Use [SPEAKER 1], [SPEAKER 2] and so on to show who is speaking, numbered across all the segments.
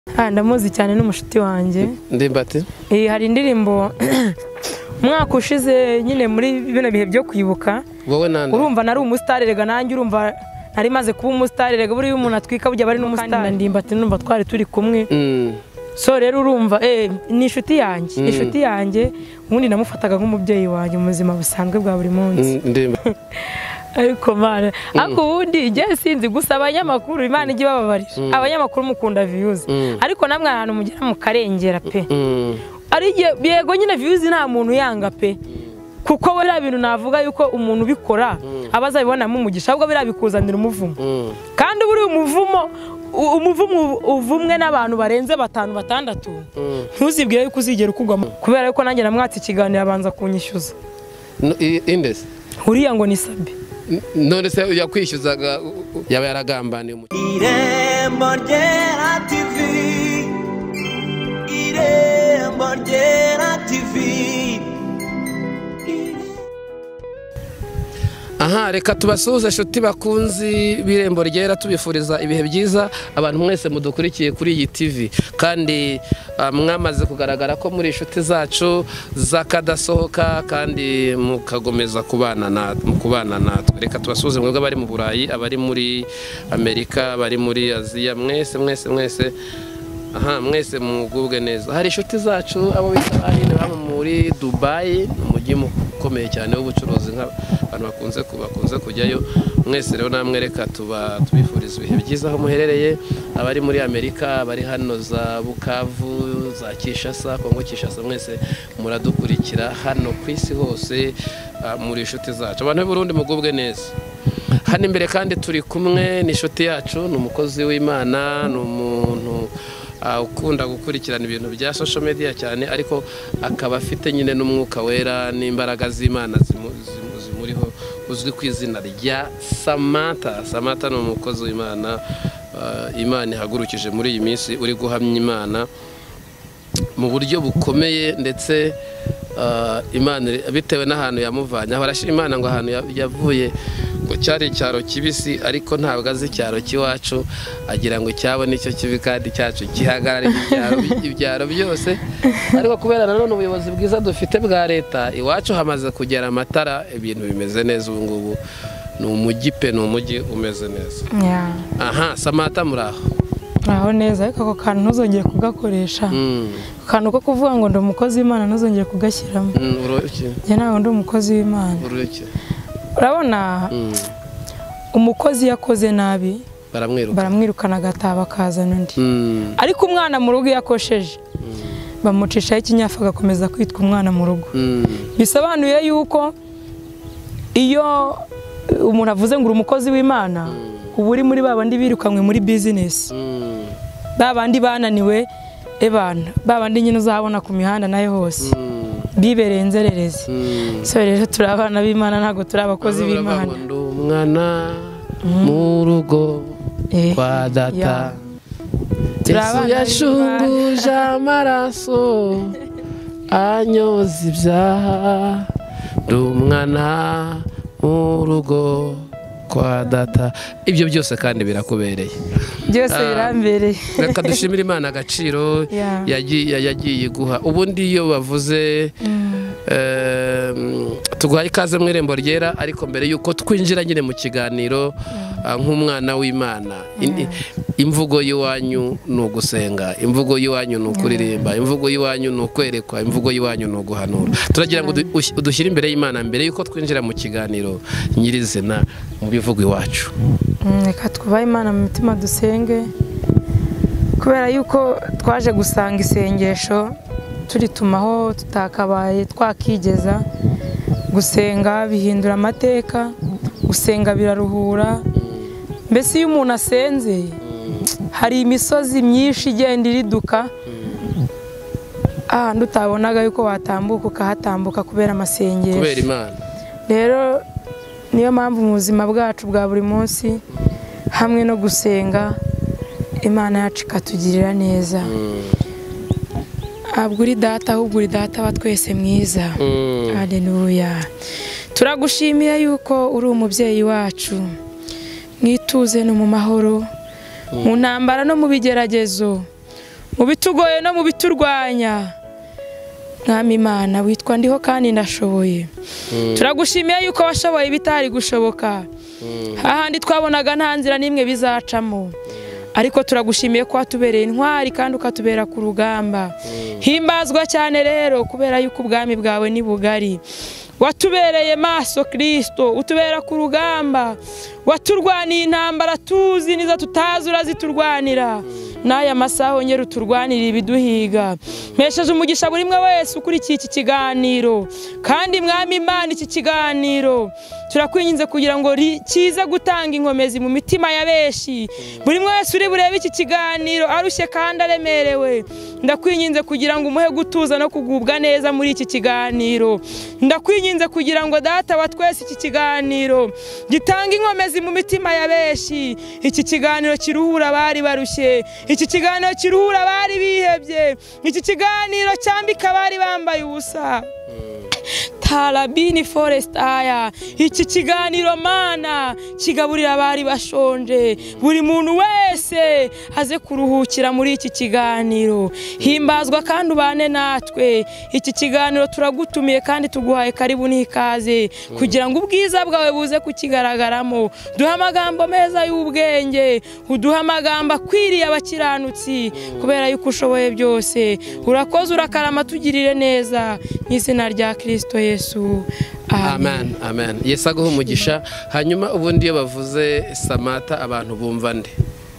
[SPEAKER 1] ndamuzi cyane n'umushuti wanjye
[SPEAKER 2] Ndimbati
[SPEAKER 1] hari indirimbo mwaka ushize nyine muri bino bihe byo kwibuka
[SPEAKER 2] wowe nande
[SPEAKER 1] urumva nari umustar rega nanjye urumva nari maze kuba umustar rega buri umuntu atwika bujya bari n'umustar Ndimbati numva twari turi kumwe so rero urumva ni inshuti yanjye ubundi namufataga nk'umubyeyi wanjye mu buzima busanzwe bwa buri munsi ariko mana ako ubundi igihe sinzi gusa abanyamakuru Imana ijye bababarira abanyamakuru mukunda views ariko namwe ahantu mugera mu karengera pe ari yego nyine views nta muntu yanga pe kuko bari bintu navuga yuko umuntu bikora abazabibonamo umugisha ahubwo birabikuzanira umuvumo kandi buri umuvumo uvumwe n'abantu barenze 5-6 ntuzibwire yuko uzigera ukugwamo kubera yuko nanjye namwatse ikiganiro abanza kunyishyuza
[SPEAKER 2] indese
[SPEAKER 1] uriya ngo ni Sabe
[SPEAKER 2] none se yakwishyuzaga yaba yaragambaniye
[SPEAKER 3] Irembo Ryera TV Irembo Ryera TV.
[SPEAKER 2] Aha reka tubasuhuze shuti bakunzi b'Irembo Ryera tubifuriza ibihe byiza abantu mwese mudukurikiye kuri iyi TV kandi mwamaze kugaragara ko muri shuti zacu zakadasohoka kandi mukagomeza kubana natwe reka tubasuhuze mwebwe bari mu Burayi abari muri Amerika bari muri Aziya mwese aha mwese mugubwe neza hari shuti zacu abo bita bahine baba muri Dubai umujyi ukomeye cyane w'ubucuruzi nk'abantu bakunze kujyayo mwese rero namwe reka tubifuriza ibihe byiza aho muherereye abari muri Amerika bari hano za Bukavu za Kinshasa Kongo Kinshasa mwese muradukurikira hano ku isi hose muri shuti zacu abantu b'u Burundi mugubwe neza hano imbere kandi turi kumwe ni shuti yacu ni umukozi w'Imana ni umuntu ukunda gukurikirana ibintu bya social media cyane ariko akaba afite nyine n'umwuka wera n'imbaraga z'Imana zimuriho uzwi ku izina rya Samantha ni umukozi w'Imana Imana ihagurukije muri iyi minsi uri guhamya Imana mu buryo bukomeye ndetse Imana bitewe n'ahantu yamuvanye aho arashira Imana ngo ahantu yavuye ngo cyari icyaro kibisi ariko ntabwo azi icyaro kiwacu agira ngo cyabone icyo kibi kandi cyacu gihagarara ibyaro byose ariko kubera nanone ubuyobozi bwiza dufite bwa leta iwacu hamaze kugera amatara ibintu bimeze neza ubu ngubu ni umujyi pe ni umujyi umeze neza aha Samantha muraho
[SPEAKER 1] aho neza ariko ako kantu ntuzongeye kugakoresha kantu ko kuvuga ngo ndi umukozi w'Imana ntuzongeye kugashyiramo njye ntabwo ndi umukozi w'Imana urabona umukozi yakoze nabi baramwirukana agataba akazana undi ariko umwana mu rugo yakosheje bamucishaho ikinyafu agakomeza kwitwa umwana mu rugo bisobanuye yuko iyo umuntu avuze ngo uri umukozi w'Imana uba uri muri babandi birukanywe muri business babandi bananiwe babandi nyine uzabona ku mihanda nayo hose bibereye inzererezi so rero turi abana b'Imana ntabwo turi abakozi b'Imana
[SPEAKER 2] umwana mu rugo kwa data Yesu yashunguje amaraso anyoza ibyaha ndi umwana mu rugo kwa data ibyo byose kandi birakubereye
[SPEAKER 1] byose birambereye
[SPEAKER 2] reka dushimire Imana agaciro yagiye guha ubundi iyo bavuze tuguhaye ikaze mu Irembo Ryera ariko mbere yuko twinjira nyine mu kiganiro nk'umwana w'Imana imvugo y'iwanyu ni ugusenga imvugo y'iwanyu ni ukuririmba imvugo y'iwanyu ni ukwerekwa imvugo y'iwanyu ni uguhanura turagira ngo udushyire imbere y'Imana mbere yuko twinjira mu kiganiro nyirizina mu bivugo iwacu
[SPEAKER 1] reka twubahe Imana mu mitima dusenge kubera yuko twaje gusanga isengesho turitumaho tutakabaye twakigeza gusenga bihindura amateka gusenga biraruhura mbese iyo umuntu asenze hari imisozi myinshi igenda iriduka ahantu utabonaga yuko watambuka ukahatambuka kubera amasengesho
[SPEAKER 2] kubera Imana
[SPEAKER 1] rero niyo mpamvu mu buzima bwacu bwa buri munsi hamwe no gusenga Imana yacu ikatugirira neza ntabwo uri data ahubwo uri data wa twese mwiza haleluya turagushimiye yuko uri umubyeyi wacu mwituze no mu mahoro mu ntambara no mu bigeragezo mu bitugoye no mu biturwanya. Mwami Imana witwa ndiho kandi ndashoboye. Turagushimiye yuko washoboye bitari gushoboka. Hahandi twabonaga nta nzira nimwe bizacamo. Ariko turagushimiye ko watubereye intwari kandi ukatubera ku rugamba. Himbazwa cyane rero kubera yuko ubwami bwawe ni bugari. Watubereye maso Kristo, utubera ku rugamba. Waturwaniye intambara tuzi nizo tutazi uraziturwanira. N'aya masaha ongera uturwanirira ibiduhiga. Mpesheje umugisha buri mwe wese ukurikiye iki kiganiro. Kandi Mwami Imana iki kiganiro turakwinginze kugira ngo kize gutanga inkomezi mu mitima ya benshi. Buri mwe wese uri burebe iki kiganiro arushye kandi aremerewe. Ndakwinginze kugira ngo umuhe gutuza no kugubwa neza muri iki kiganiro. Ndakwinginze kugira ngo Data wa twese iki kiganiro gitanga inkomezi mu mitima ya benshi. Iki kiganiro kiruhura abari barushye. Iki kiganiro kiruhura abari bihebye. Iki kiganiro cyambika abari bambaye ubusa. Tarabini Forest aya. Iki kiganiro Mana kigaburira abari bashonje. Buri muntu wese aze kuruhukira muri iki kiganiro. Himbazwa kandi ubane natwe. Iki kiganiro turagutumiye kandi tuguhaye karibu n'ikaze kugira ngo ubwiza bwawe buze kukigaragaramo. Duha amagambo meza y'ubwenge, uduha amagambo akwiriye abakiranutsi kubera yuko ushoboye byose. Urakoze urakarama tugirire neza mu izina rya Kristo Yesu.
[SPEAKER 2] Amen. Amen. Yesu aguhe umugisha. Hanyuma ubundi iyo bavuze Samantha abantu bumva nde?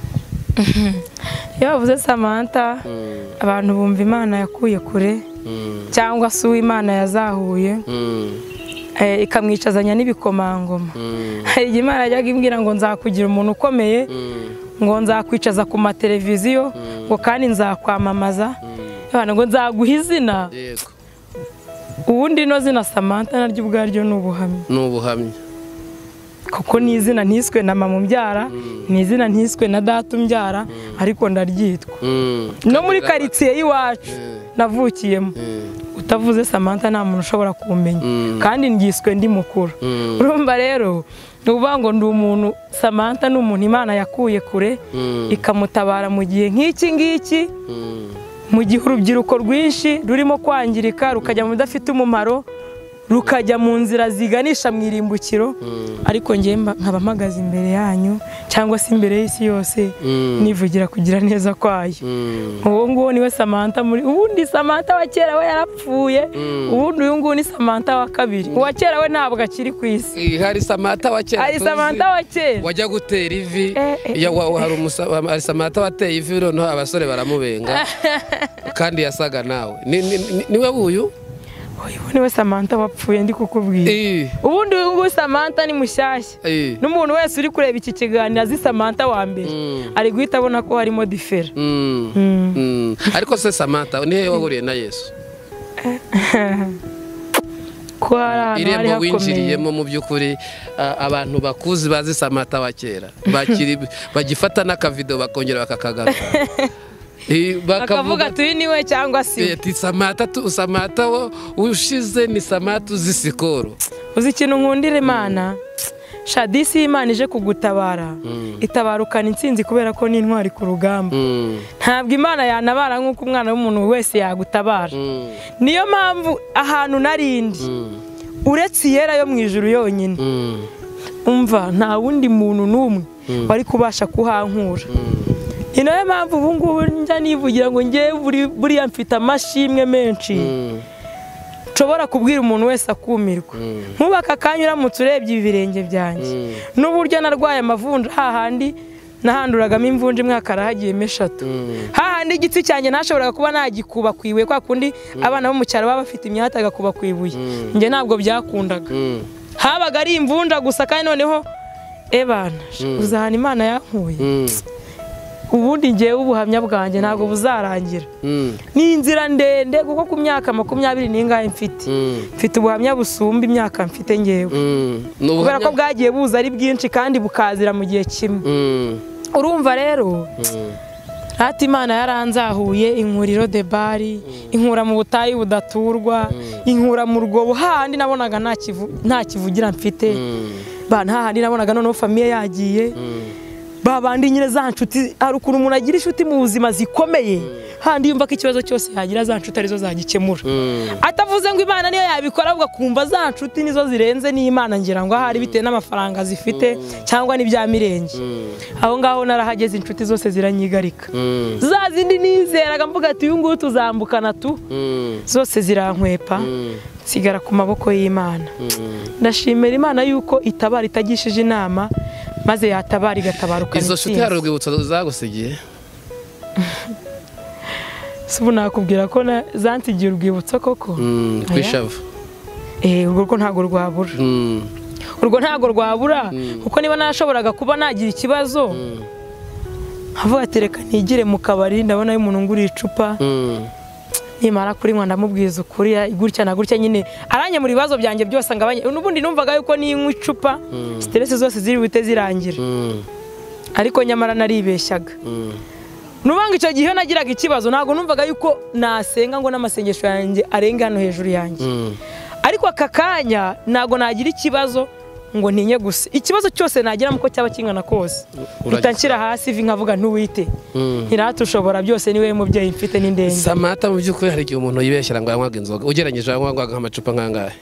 [SPEAKER 1] Iyo bavuze Samantha abantu bumva Imana yakuye kure cyangwa se Uwimana yazahuye ikamwicazanya n'ibikomangoma. Hari Imana yajyaga imbwira ngo nzakugira umuntu ukomeye, ngo nzakwicaza ku mateleviziyo, ngo kandi nzakwamamaza, ngo nzaguha izina.
[SPEAKER 2] Yego.
[SPEAKER 1] Ubundi no zina Samantha naryo ubwaryo n'ubuhamya.
[SPEAKER 2] N'ubuhamya.
[SPEAKER 1] Kuko ni izina ntiswe na mama umbyara, ni izina ntiswe na data umbyara, ariko ndaryitwa. No muri karitsiye y'iwacu navukiyemo. Utavuze Samantha nta muntu ushobora kumenya. Kandi ngiswe ndi mukuru. Urumva rero nuvuga ngo ndi umuntu, Samantha ni umuntu Imana yakuye kure ikamutabara mu gihe nk'iki ngiki. Mu gihe urubyiruko rwinshi rurimo kwangirika rukajya mu bidafite umumaro, rukajya mu nzira ziganisha mu irimbukiro, ariko njye nkaba mpagaze imbere yanyu cyangwa se imbere y'isi yose nivugira kugira neza kwayo. Uwo nguwo niwe Samantha. Ubundi Samantha wa kera we yarapfuye, ubundi uyu nguwo ni Samantha wa kabiri. Uwa kera we ntabwo akiri ku isi.
[SPEAKER 2] Hari Samantha wa kera.
[SPEAKER 1] Hari Samantha wa kera
[SPEAKER 2] wajya gutera ivi. Hari Samantha wateye ivi noneho abasore baramubenga kandi yasaga nawe. Niwe uyu?
[SPEAKER 1] Niwe Samantha wapfuye ndi kukubwira. Ubundi uyu nguyu Samantha ni mushyashya. N'umuntu wese uri kureba iki kiganiro azi Samantha wa mbere ari guhita abona ko harimo difera.
[SPEAKER 2] Ariko se Samantha nihe wahuriye na Yesu?
[SPEAKER 1] Ko hari
[SPEAKER 2] irembo winjiriyemo mu by'ukuri abantu bakuzi bazi Samantha wa kera bagifata n'akavido bakongera bakakagaruka.
[SPEAKER 1] Bakavuga tuyi niwe cyangwa si
[SPEAKER 2] Samantha ushize ni Samantha uzi Sikoro.
[SPEAKER 1] Uzi ikintu nkundira Imana, Shadisi Imana ije kugutabara itabarukana intsinzi kubera ko ni intwari ku rugamba. Ntabwo Imana yanabara nk'uko umwana w'umuntu wese yagutabara. Niyo mpamvu ahantu narindi uretse Iyera yo mu ijuru yonyine, umva nta wundi muntu n'umwe wari kubasha kuhankura. Ni nayo mpamvu ubu ngubu njya nivugira ngo njye buriya mfite amashimwe menshi nshobora kubwira umuntu wese akumirwa. Nk'ubaka akanya uramutse urebye ibirenge byanjye n'uburyo narwaye amavunja, hahandi nahanduragamo imvunja imwe hakarahagiyemo 3. Hahandi igitsi cyanjye ntashobora kuba nagikuba ku ibuye, kwa kundi abana bo mu cyaro baba bafite imyata agakuba ku ibuye. Njye ntabwo byakundaga, habaga ari imvunja gusa. Kandi noneho ebana uzahana Imana yankuye. Ubundi ngewe ubuhamya bwanjye ntabwo buzarangira. Ni inzira ndende kuko ku myaka 20 n'ingahe mfite ubuhamya busumba imyaka mfite ngewe. Kubera ko bwagiye buza ari bwinshi kandi bukazira mu gihe kimwe. Urumva rero hati Imana yaranzahuye, inkuriro de bari, inkura mu butayu budaturwa, inkura mu rwobo hahandi nabonaga nta kivugira mfite. Hahandi nabonaga noneho famiye yagiye. Babandi nyine za nshuti, hari ukuntu umuntu agira inshuti mu buzima zikomeye handi yumva ko ikibazo cyose yagira za nshuti arizo zagikemura atavuze ngo Imana niyo yabikora ahubwo kumva za nshuti nizo zirenze n'Imana ngira ngo ahari bitewe n'amafaranga zifite cyangwa n'ibya mirenge aho ngaho narahageze inshuti zose ziranyigarika za zindi nizeraga mvuga ati uyu nguyu tuzambukana tu zose zirankwepa sigara ku maboko y'Imana ndashimira Imana yuko itabara itagishije inama maze yatabara igatabaruka
[SPEAKER 2] izo nshuti hari urwibutso zagusigiye
[SPEAKER 1] Subu nakubwira ko zansigiye urwibutso koko
[SPEAKER 2] kwishavu
[SPEAKER 1] urwo ntago rwabura urwo ntago rwabura kuko niba nashoboraga kuba nagira ikibazo avuga ati reka nigire mu kabari ndabona y'umuntu nguri icupa nimara kuri mwa ndamubwiza ukuri gutya na gutya nyine aranye mu bibazo byanjye byose ngabanye n'ubundi numvaga yuko ninywa icupa stress zose ziri bute zirangira ariko nyamara naribeshyaga nubanga icyo gihe nagiraga ikibazo ntago numvaga yuko nasenga ngo n'amasengesho yanjye arenga hano hejuru yanjye ariko aka kanya ntago nagira ikibazo ngo ntinye gusa ikibazo cyose nagira muko cyaba kingana kose utanshyira hasi ivi nkavuga ntuwite ntiratushobora byose niwe mubyeyi mfite n'indenge
[SPEAKER 2] Samata mu by'ukuri hari igihe umuntu yibeshyira ngo yanywaga inzoga ugereranyije yanywaga nk'amacupa nkangahe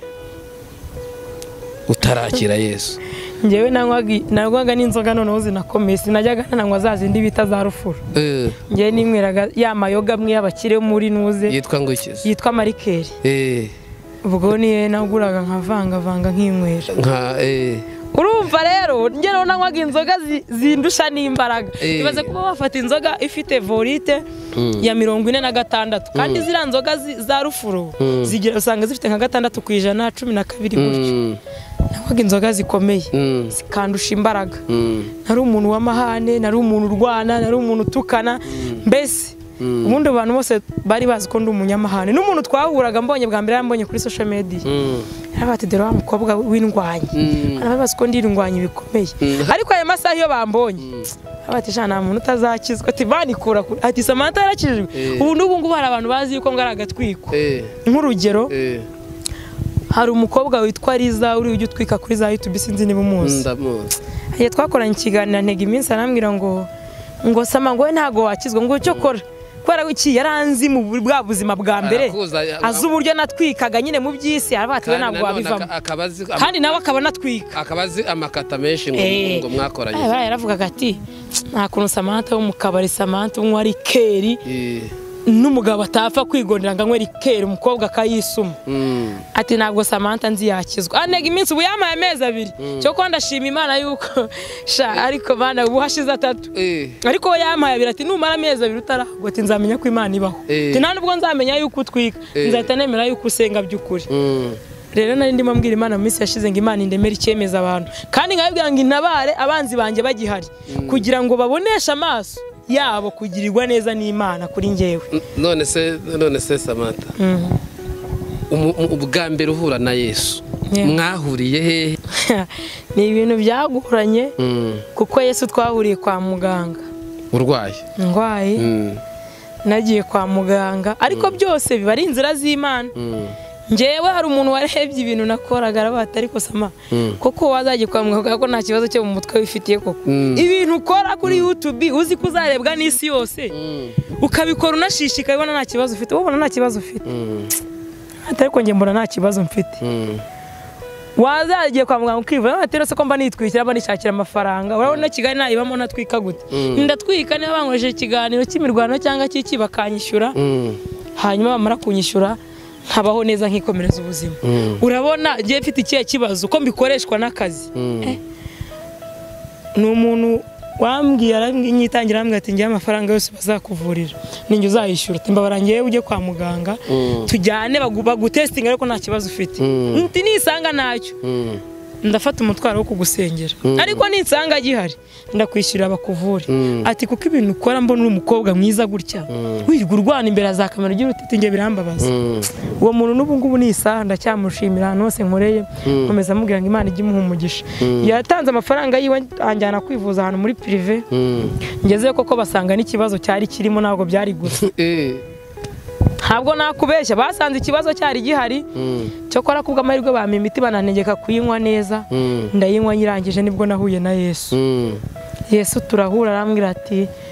[SPEAKER 2] utarakira Yesu
[SPEAKER 1] njyewe nanywaga n'inzoga noneho zinakomeye sinajyaga nanywa za zindi bita za rufuro njyewe ninyweraga ya mayoga amwe y'abakire muri nuze
[SPEAKER 2] yitwa ngo iki
[SPEAKER 1] yitwa marikeri ubwo niye naguraga nkavanga nkinywera urumva rero njye rero nanywaga inzoga zindusha n'imbaraga ibaze kuba wafata inzoga ifite volite ya 46 kandi zira nzoga za rufuro zigira usanga zifite nka 6% 12 gutyo nanywaga inzoga zikomeye zikandusha imbaraga nari umuntu w'amahane nari umuntu urwana nari umuntu utukana mbese ubundi abantu bose bari bazi ko ndi umunyamahane n'umuntu twahuraga mbonye bwa mbere yambonye kuri social media abati dero wa mukobwa w'indwanyi arabazi ko ndi indwanyi bikomeye ariko aya masaha iyo bambonye abati jana muntu utazakizwa ati banikura ati Samantha yarakijwe ubu ngubu hari abantu bazi yuko ngara agatwiko nk'urugero hari umukobwa witwa Liza uri ujye utwika kuri za YouTube sinzi niba umuzi ndamuzi twakoranye ikiganiro ntega iminsi arambwira ngo Sama ngo we ntago wakizwa ngo cyo kora kwara iki yaranzi mu bwa buzima bwa mbere azi uburyo natwikaga nyine mu byisi arabatiwe ntabwo wabivamo kandi nawe akaba natwika
[SPEAKER 2] akabazi amakata menshi ngo mwakoranye
[SPEAKER 1] yaravugaga ati nta kuntu Samantha wo mu kabari Samantha unywa rikeri n'umugabo atapfa kwigondera ngo anywe rikeri umukobwa akayisuma ati ntabwo Samantha nzi yakizwa anega iminsi ubu yamaye amezi 2 cyo ko ndashima Imana yuko ariko bana ubu hashize 3 ariko yamaye 2 ati numara amezi 2 utaragwa ati nzamenya ko Imana ibaho ati nta nubwo nzamenya yuko utwika nzahita nemera yuko usenga by'ukuri rero nari ndimo mbwira Imana mu minsi yashize ngo Imana indemera icyemeza abantu kandi nkabibwira ngo intabare abanzi banjye bagihari kugira ngo baboneshe amaso yabo kugirirwa neza n'Imana kuri njyewe
[SPEAKER 2] none se Samantha ubwa mbere uhura na Yesu mwahuriye he
[SPEAKER 1] ni ibintu byaguranye kuko Yesu twahuriye kwa muganga ndwaye nagiye kwa muganga ariko byose biba ari inzira z'Imana njyewe hari umuntu warebye ibintu nakoraga arabata ariko Sama koko wazagiye kwa muganga ko nta kibazo cyo mu mutwe wifitiye koko ibintu ukora kuri YouTube uzi kuzarebwa n'isi yose ukabikora unashishika ubona nta kibazo ufite ubona nta kibazo ufite ariko njye mbona nta kibazo mfite wazagiye kwa muganga ukivuga aterose ko mba nitwikira mba nishakira amafaranga urabona Kigali nayibamo natwika gute ndatwika niba bankoresheje ikiganiro cy'imirwano cyangwa cy'iki bakanyishyura hanyuma bamara kunyishyura nkabaho neza nkikomereza ubuzima urabona ngiye mfite ikihe kibazo uko mbikoreshwa n'akazi ni umuntu wambwiye aranyitangira ambwira ati ngiye amafaranga yose bazakuvurira ninjye uzayishyura ati mbabarangiye ujye kwa muganga tujyane bagutestinga ariko nta kibazo ufite nti nisanga ntacyo ndafata umutwaro wo kugusengera ariko ninsanga gihari ndakwishyura bakuvure ati kuko ibintu ukora mbona uri umukobwa mwiza gutya wirirwa urwana imbere za kamera ugira uti nge birambabaza uwo muntu n'ubu ngubu nisaha ndacyamushimira ahantu hose nkoreye nkomeza mubwira ngo Imana ijye imuha umugisha yatanze amafaranga yiwe anjyana kwivuza ahantu muri prive ngeze koko basanga n'ikibazo cyari kirimo ntabwo byari gusa ntabwo nakubeshya basanze ikibazo cyari gihari cyo kora kubwa amahirwe bampa imiti banantegeka kuyinywa neza ndayinywa nyirangije nibwo nahuye na Yesu turahura arambwira ati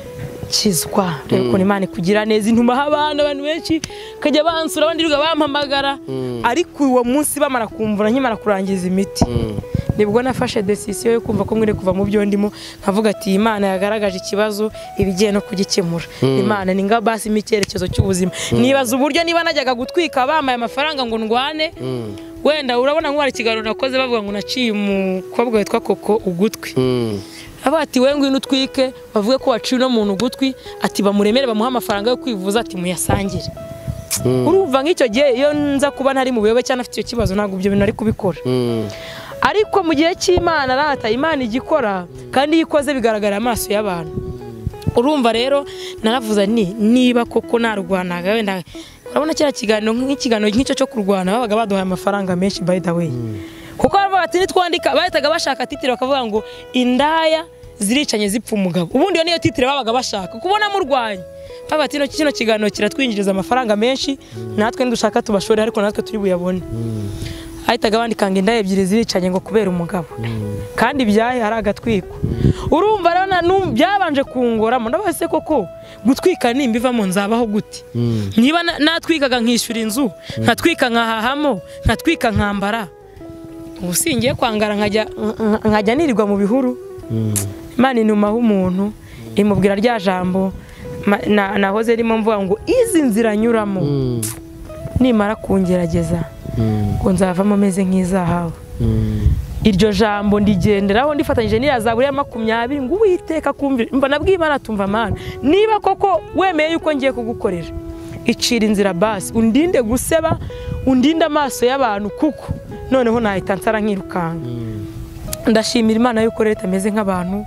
[SPEAKER 1] kizwa rero ukuntu Imana ikugira neza intumaho abantu benshi kajya bansura abandi bampamagara ariko uwo munsi bamara kumvura nkimara kurangiza imiti nibwo nafashe decision yo kumva ko mwire kuva mu byo ndimo nkavuga ati Imana yagaragaje ikibazo ibigiye no kugikemura Imana ni nga basi imikerekezo cy'ubuzima nibaza uburyo niba najyaga gutwika bamaye amafaranga ngo ndwane wenda urabona ngo hari ikiganiro nakoze bavuga ngo naciye umukobwa witwa Koko ugutwi abati we ngwino utwike bavuge ko waciye no muntu ugutwi ati bamuremere bamuha amafaranga yo kwivuza ati muyasangire urumva nk'icyo gihe iyo nza kuba ntari mu buyobe cyane afite icyo kibazo ntabwo ibyo bintu ari kubikora ariko mu gihe cy'Imana rata Imana igikora kandi yikoze bigaragara amaso y'abantu urumva rero naravuza niba koko narwanaga wenda urabona kira kiganiro nk'icyo cyo kurwana babaga baduhaye amafaranga menshi by the way kuko bati nitwandika bahitaga bashaka titire bakavuga ngo indaya ziricanye zipfa umugabo ubundi yo niyo titire babaga bashaka kubona murwanya bati no kino kiganiro kiratwinjiriza amafaranga menshi natwe ndushaka tubashore ariko natwe turi buyabone ahitaga bandikanga indaya ebyiri ziricanye ngo kubera umugabo kandi byahe hari agatwiko urumva rero byabanje kungoramo ndabase koko gutwika nimbivamo nzabaho gute niba natwikaga nkishyura inzu nkatwika nkahahamo nkatwika nkambara ubusingiye kwangara nkajya nirirwa mu bihuru Imana inumaho umuntu imubwira rya jambo nahoze rimo mvuga ngo izi nzira nyuramo nimara kungerageza ngo nzavamo meze nk'izahawe iryo jambo ndigenderaho ndifatanyije n'iya Zaburi ya 20 ngo Uwiteka kumvira mba nabwiye Imana tumva Mana niba koko wemeye yuko ngiye kugukorera icira inzira basi undinde guseba undinde amaso y'abantu kuko noneho nahita nsara nkirukanga ndashimira Imana yuko leta ameze nk'abantu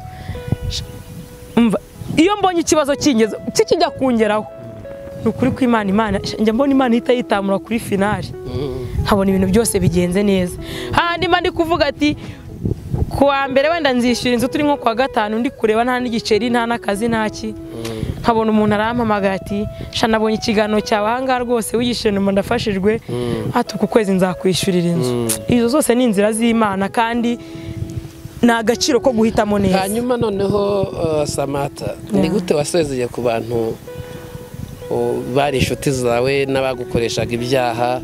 [SPEAKER 1] iyo mbonye ikibazo kingezo kijya kungeraho nukuri ko Imana njya mbona Imana itayitamura kuri finale nkabona ibintu byose bigenze neza handi mandi kuvuga ati kuwa mbere wenda nzishyura inzu turi nko kwa gatanu ndi kureba nta n'igiceri nta n'akazi ntaki nkabona umuntu arampamagara ati shanabonye ikiganiro cyawe ahangaha rwose wigishije numva ndafashijwe ati uku kwezi nzakwishyurira inzu izo zose ni inzira z'Imana kandi ni agaciro ko guhitamo neza
[SPEAKER 2] hanyuma noneho Samantha ni gute wasezeye ku bantu bari inshuti zawe n'abagukoreshaga ibyaha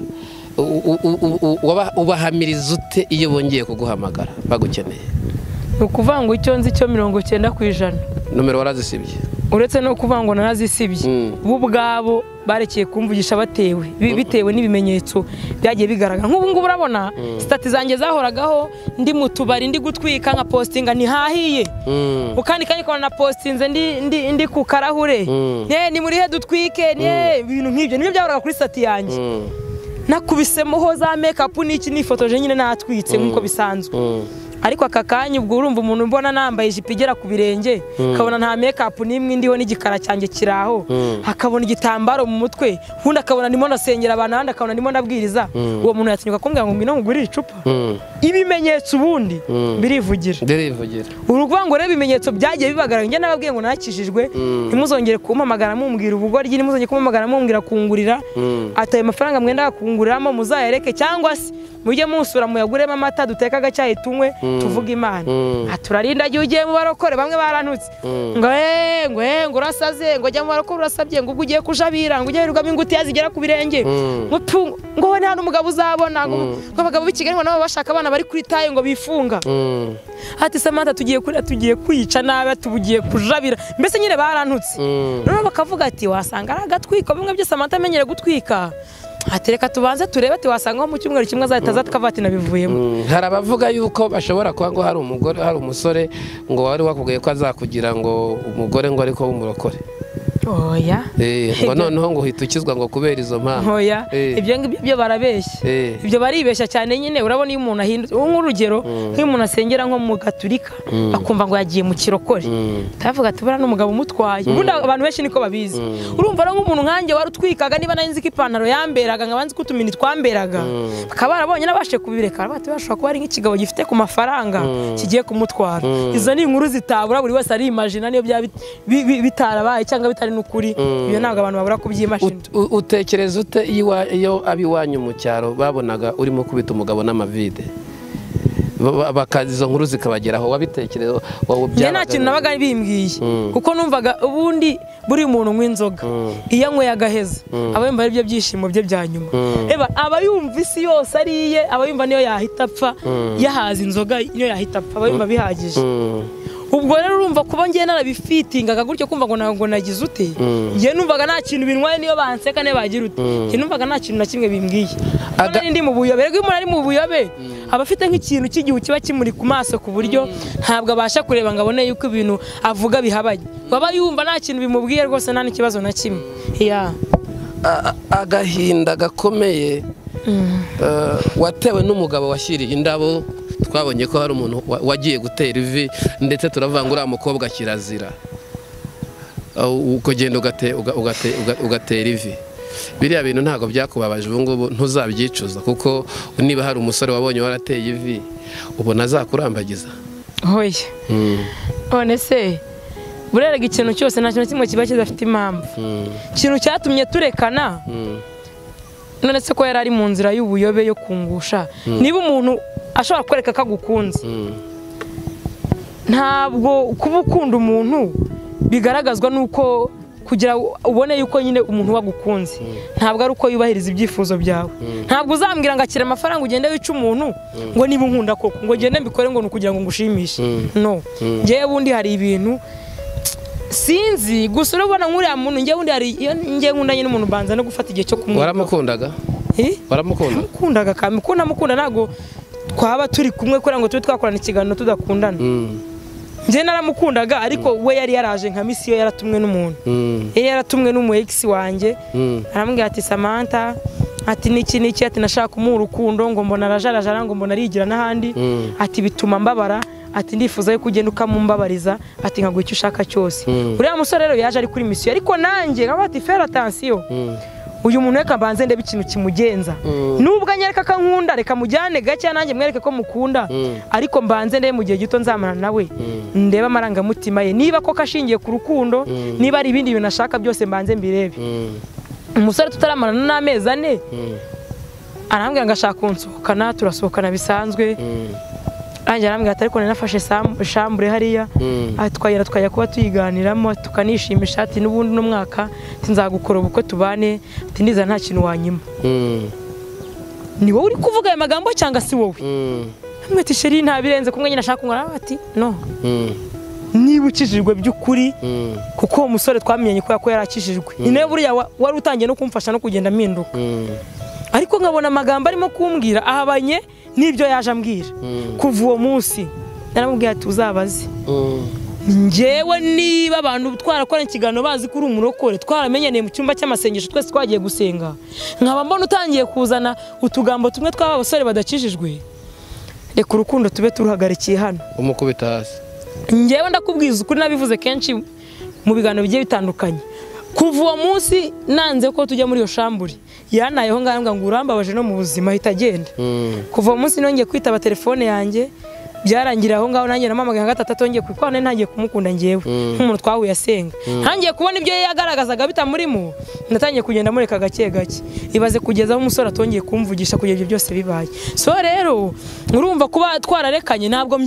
[SPEAKER 2] ubahamiriza ute iyo bongeye kuguhamagara bagukeneye
[SPEAKER 1] ukuvuga ngo icyo nzi cyo 90%
[SPEAKER 2] nomero warazisibye
[SPEAKER 1] uretse no kuvuga ngo narazisibye bo ubwabo barekeye kumvugisha bitewe n'ibimenyetso byagiye bigaragara nk'ubu ngubu urabona stati zanjye zahoragaho ndi mu tubari ndi gutwika nka postinga ntihahiye ukandi kanyikona na postinze ndi ku karahure ni muri he dutwike ibintu nk'ibyo nibyo byahoraga kuri stati yanjye nakubisemoho za makeup n'iki nifotoje nyine natwitse nk'uko bisanzwe ariko aka kanya ubwo urumva umuntu mbona nambaye ijipo igera ku birenge akabona nta makeup nimwe ndiho n'igikara cyanjye kiraho akabona igitambaro mu mutwe ubundi akabona ndimo nasengera abantu ahandi akabona ndimo ndabwiriza uwo muntu yatinyuka kumbwira ngo ngwino ngurire icupa ibimenyetso ubundi birivugira uruvuga ngo reba ibimenyetso byagiye bibagaragara njye nababwiye ngo nakijijwe ntimuzongere kumpamagara mumbwira ubugoryi ntimuzongere kumpamagara mumbwira kungurira ataye amafaranga mwenda kunguriramo muzayareke cyangwa se mujye musura muyaguremo amata duteka agacyayi tunywe tuvuga Imana aturarinda gihe ugiye mu barokore bamwe barantutse ngo urasaze ngo jya mu barokore urasabye ngo ugiye kujabira ngo ugiye rugamo inguti yazigera ku birenge ngo we nta n'umugabo uzabona ngo abagabo b'Ikigali ngo nabo bashaka abana bari kuri taye ngo bifunga ati Samantha tugiye kwica nabe tubugiye kujabira mbese nyine barantutse none bakavuga ati wasanga ari agatwiko bimwe byose Samantha amenyere gutwika atereka tubanze turebe ati wasanga mu cyumweru kimwe azahita tukavati nabivuyemo
[SPEAKER 2] hari abavuga yuko bashobora kuba ngo hari umugore hari umusore ngo wari wakubwiye ko azakugira ngo umugore ngo ariko w'umurokore
[SPEAKER 1] oya
[SPEAKER 2] ngo noneho ngo uhita ukizwa ngo kubera izo mpamvu
[SPEAKER 1] oya ibyo ngibyo barabeshya ibyo baribeshya cyane nyine urabona iyo umuntu ahindutse nk'urugero nk'iyo umuntu asengera nko mu Gatulika akumva ngo yagiye mu kirokore tavuga ati bura n'umugabo umutwaye ubundi abantu benshi niko babizi urumva rero nk'umuntu nkanjye wari utwikaga niba narinzi ko ipantaro yamberaga nkabanzi ko utumini twamberaga bakaba barabonye n'abashe kubireka bati bashobora kuba ari nk'ikigabo gifite ku mafaranga kigiye kumutwara izo ni inkuru zitabura buri wese ari imagine niyo bya bitarabaye cyangwa bitari n'ukuri iyo ntabwo abantu babura kubyimashina
[SPEAKER 2] utekereza ute iyo abiwanyu mu cyaro babonaga urimo kubita umugabo n'amavide izo nkuru zikabageraho wabitekerezo
[SPEAKER 1] njye nta kintu nabaga bimbwiye kuko numvaga ubundi buri muntu nk'inzoga iyo anyweye agaheza aba yumva ari byo byishimo bye bya nyuma aba yumva isi yose ariye aba yumva niyo yahita apfa yahaza inzoga niyo yahita apfa aba yumva bihagije ubwo rero urumva kuba ngiye narabifitingaga gutyo kumva ngo nagize ute ngiye numvaga nta kintu bintwaye niyo banseka ne bagira ute ngiye numvaga nta kintu na kimwe bimbwiye ndi mu buyobe rero umuntu ari mu buyobe aba afite nk'ikintu cy'igihu kiba kimuri ku maso ku buryo ntabwo abasha kureba ngo abone yuko ibintu avuga bihabanye baba yumva nta kintu bimubwiye rwose nta n'ikibazo na kimwe
[SPEAKER 2] agahinda gakomeye watewe n'umugabo washyiriye indabo twabonye ko hari umuntu wagiye gutera ivi ndetse turavuga ngo uriya mukobwa kirazira ukagenda ugatera ivi biriya bintu ntabwo byakubabaje ubu ngubu ntuzabyicuza kuko niba hari umusore wabonye warateye ivi ubona azakurambagiza
[SPEAKER 1] hoya none se bureraga ikintu cyose nta kintu kimwe kiba kidafite impamvu ikintu cyatumye turekana none se ko yari ari mu nzira y'ubuyobe yo kungusha niba umuntu ashobora kwereka ko agukunze ntabwo kuba ukunda umuntu bigaragazwa nuko kugira ubone yuko nyine umuntu wagukunze ntabwo ari uko yubahiriza ibyifuzo byawe ntabwo uzambwira ngo akira amafaranga ugende wica umuntu ngo niba unkunda koko ngo ngende mbikore ngo nukugira ngo ngushimishe no ngewe bundi hari ibintu sinzi gusa urabona nk'uriya muntu ngewe bundi hari iyo ngewe nkundanye n'umuntu banza no gufata igihe cyo kumwumva
[SPEAKER 2] waramukundaga
[SPEAKER 1] waramukundaga kandi mukunda ntabwo twaba turi kumwe kugira ngo tube twakorana ikiganiro tudakundana njye naramukundaga ariko we yari yaraje nka misiyo yaratumwe n'umuntu yari yaratumwe n'umu ex wanjye arambwira ati Samantha ati niki ati nashaka kumuha urukundo ngo mbona arajarajara ngo mbona arigira n'ahandi ati bituma mbabara ati ndifuza yo kugenda ukamumbabariza ati nkaguha icyo ushaka cyose uriya musore rero yaje ari kuri misiyo ariko nanjye nkaba ati faire attention uyu muntu reka mbanze ndebe ikintu kimugenza nubwo anyereka kankunda reka mujyane gake nanjye mwereke ko mukunda ariko mbanze ndebe mu gihe gito nzamarana nawe ndebe amarangamutima ye niba ko kashingiye ku rukundo niba ari ibindi bintu nashaka byose mbanze mbirebe umusore tutaramarana n'amezi 4 arambwira ngo ashaka kunsohokana turasohokana bisanzwe anjye arambwira ati ariko nafashe shambure hariya twajya kuba tuyiganiramo tukanishimisha ati n'ubundi n'umwaka nzagukora ubukwe tubane ati ndiza nta kintu wanyima ni wowe uri kuvuga aya magambo cyangwa si wowe mwete sheri nta birenze kumwe nyine ashaka kunkora ati no niba ukijijwe by'ukuri kuko uwo musore twamenye ko yarakijijwe nyine buriya wari utangiye no kumfasha no kugenda mpinduka ariko nkabona amagambo arimo kumbwira ahabanye nibyo yaje ambwira kuva uwo munsi naramubwiye ati uzabaze njyewe niba abantu twarakora ikiganiro bazi kuri umurokore twaramenyaniye mu cyumba cy'amasengesho twese twagiye gusenga nkaba mbona utangiye kuzana utugambo tumwe tw'aba basore badakijijwe reka urukundo tube turuhagarikiye hano
[SPEAKER 2] umukubita hasi
[SPEAKER 1] njyewe ndakubwiza ukuri nabivuze kenshi mu biganiro bigiye bitandukanye kuva uwo munsi nanze ko tujya muri iyo shambure yanayeho ngambwa ngo urambabaje no mu buzima hita agenda kuva uwo munsi nongeye kwitaba telefone yanjye byarangira aho ngaho nanjye namamaga nka gatatu atongeye kwikwana ntangiye kumukunda ngewe nk'umuntu twahuye asenga ntangiye kubona ibyo yagaragazaga bitamurimo natangiye kugenda mureka gake gake ibaze kugeza aho umusore atongeye kumvugisha kugeza ibyo byose bibaye so rero urumva kuba twararekanye ntabwo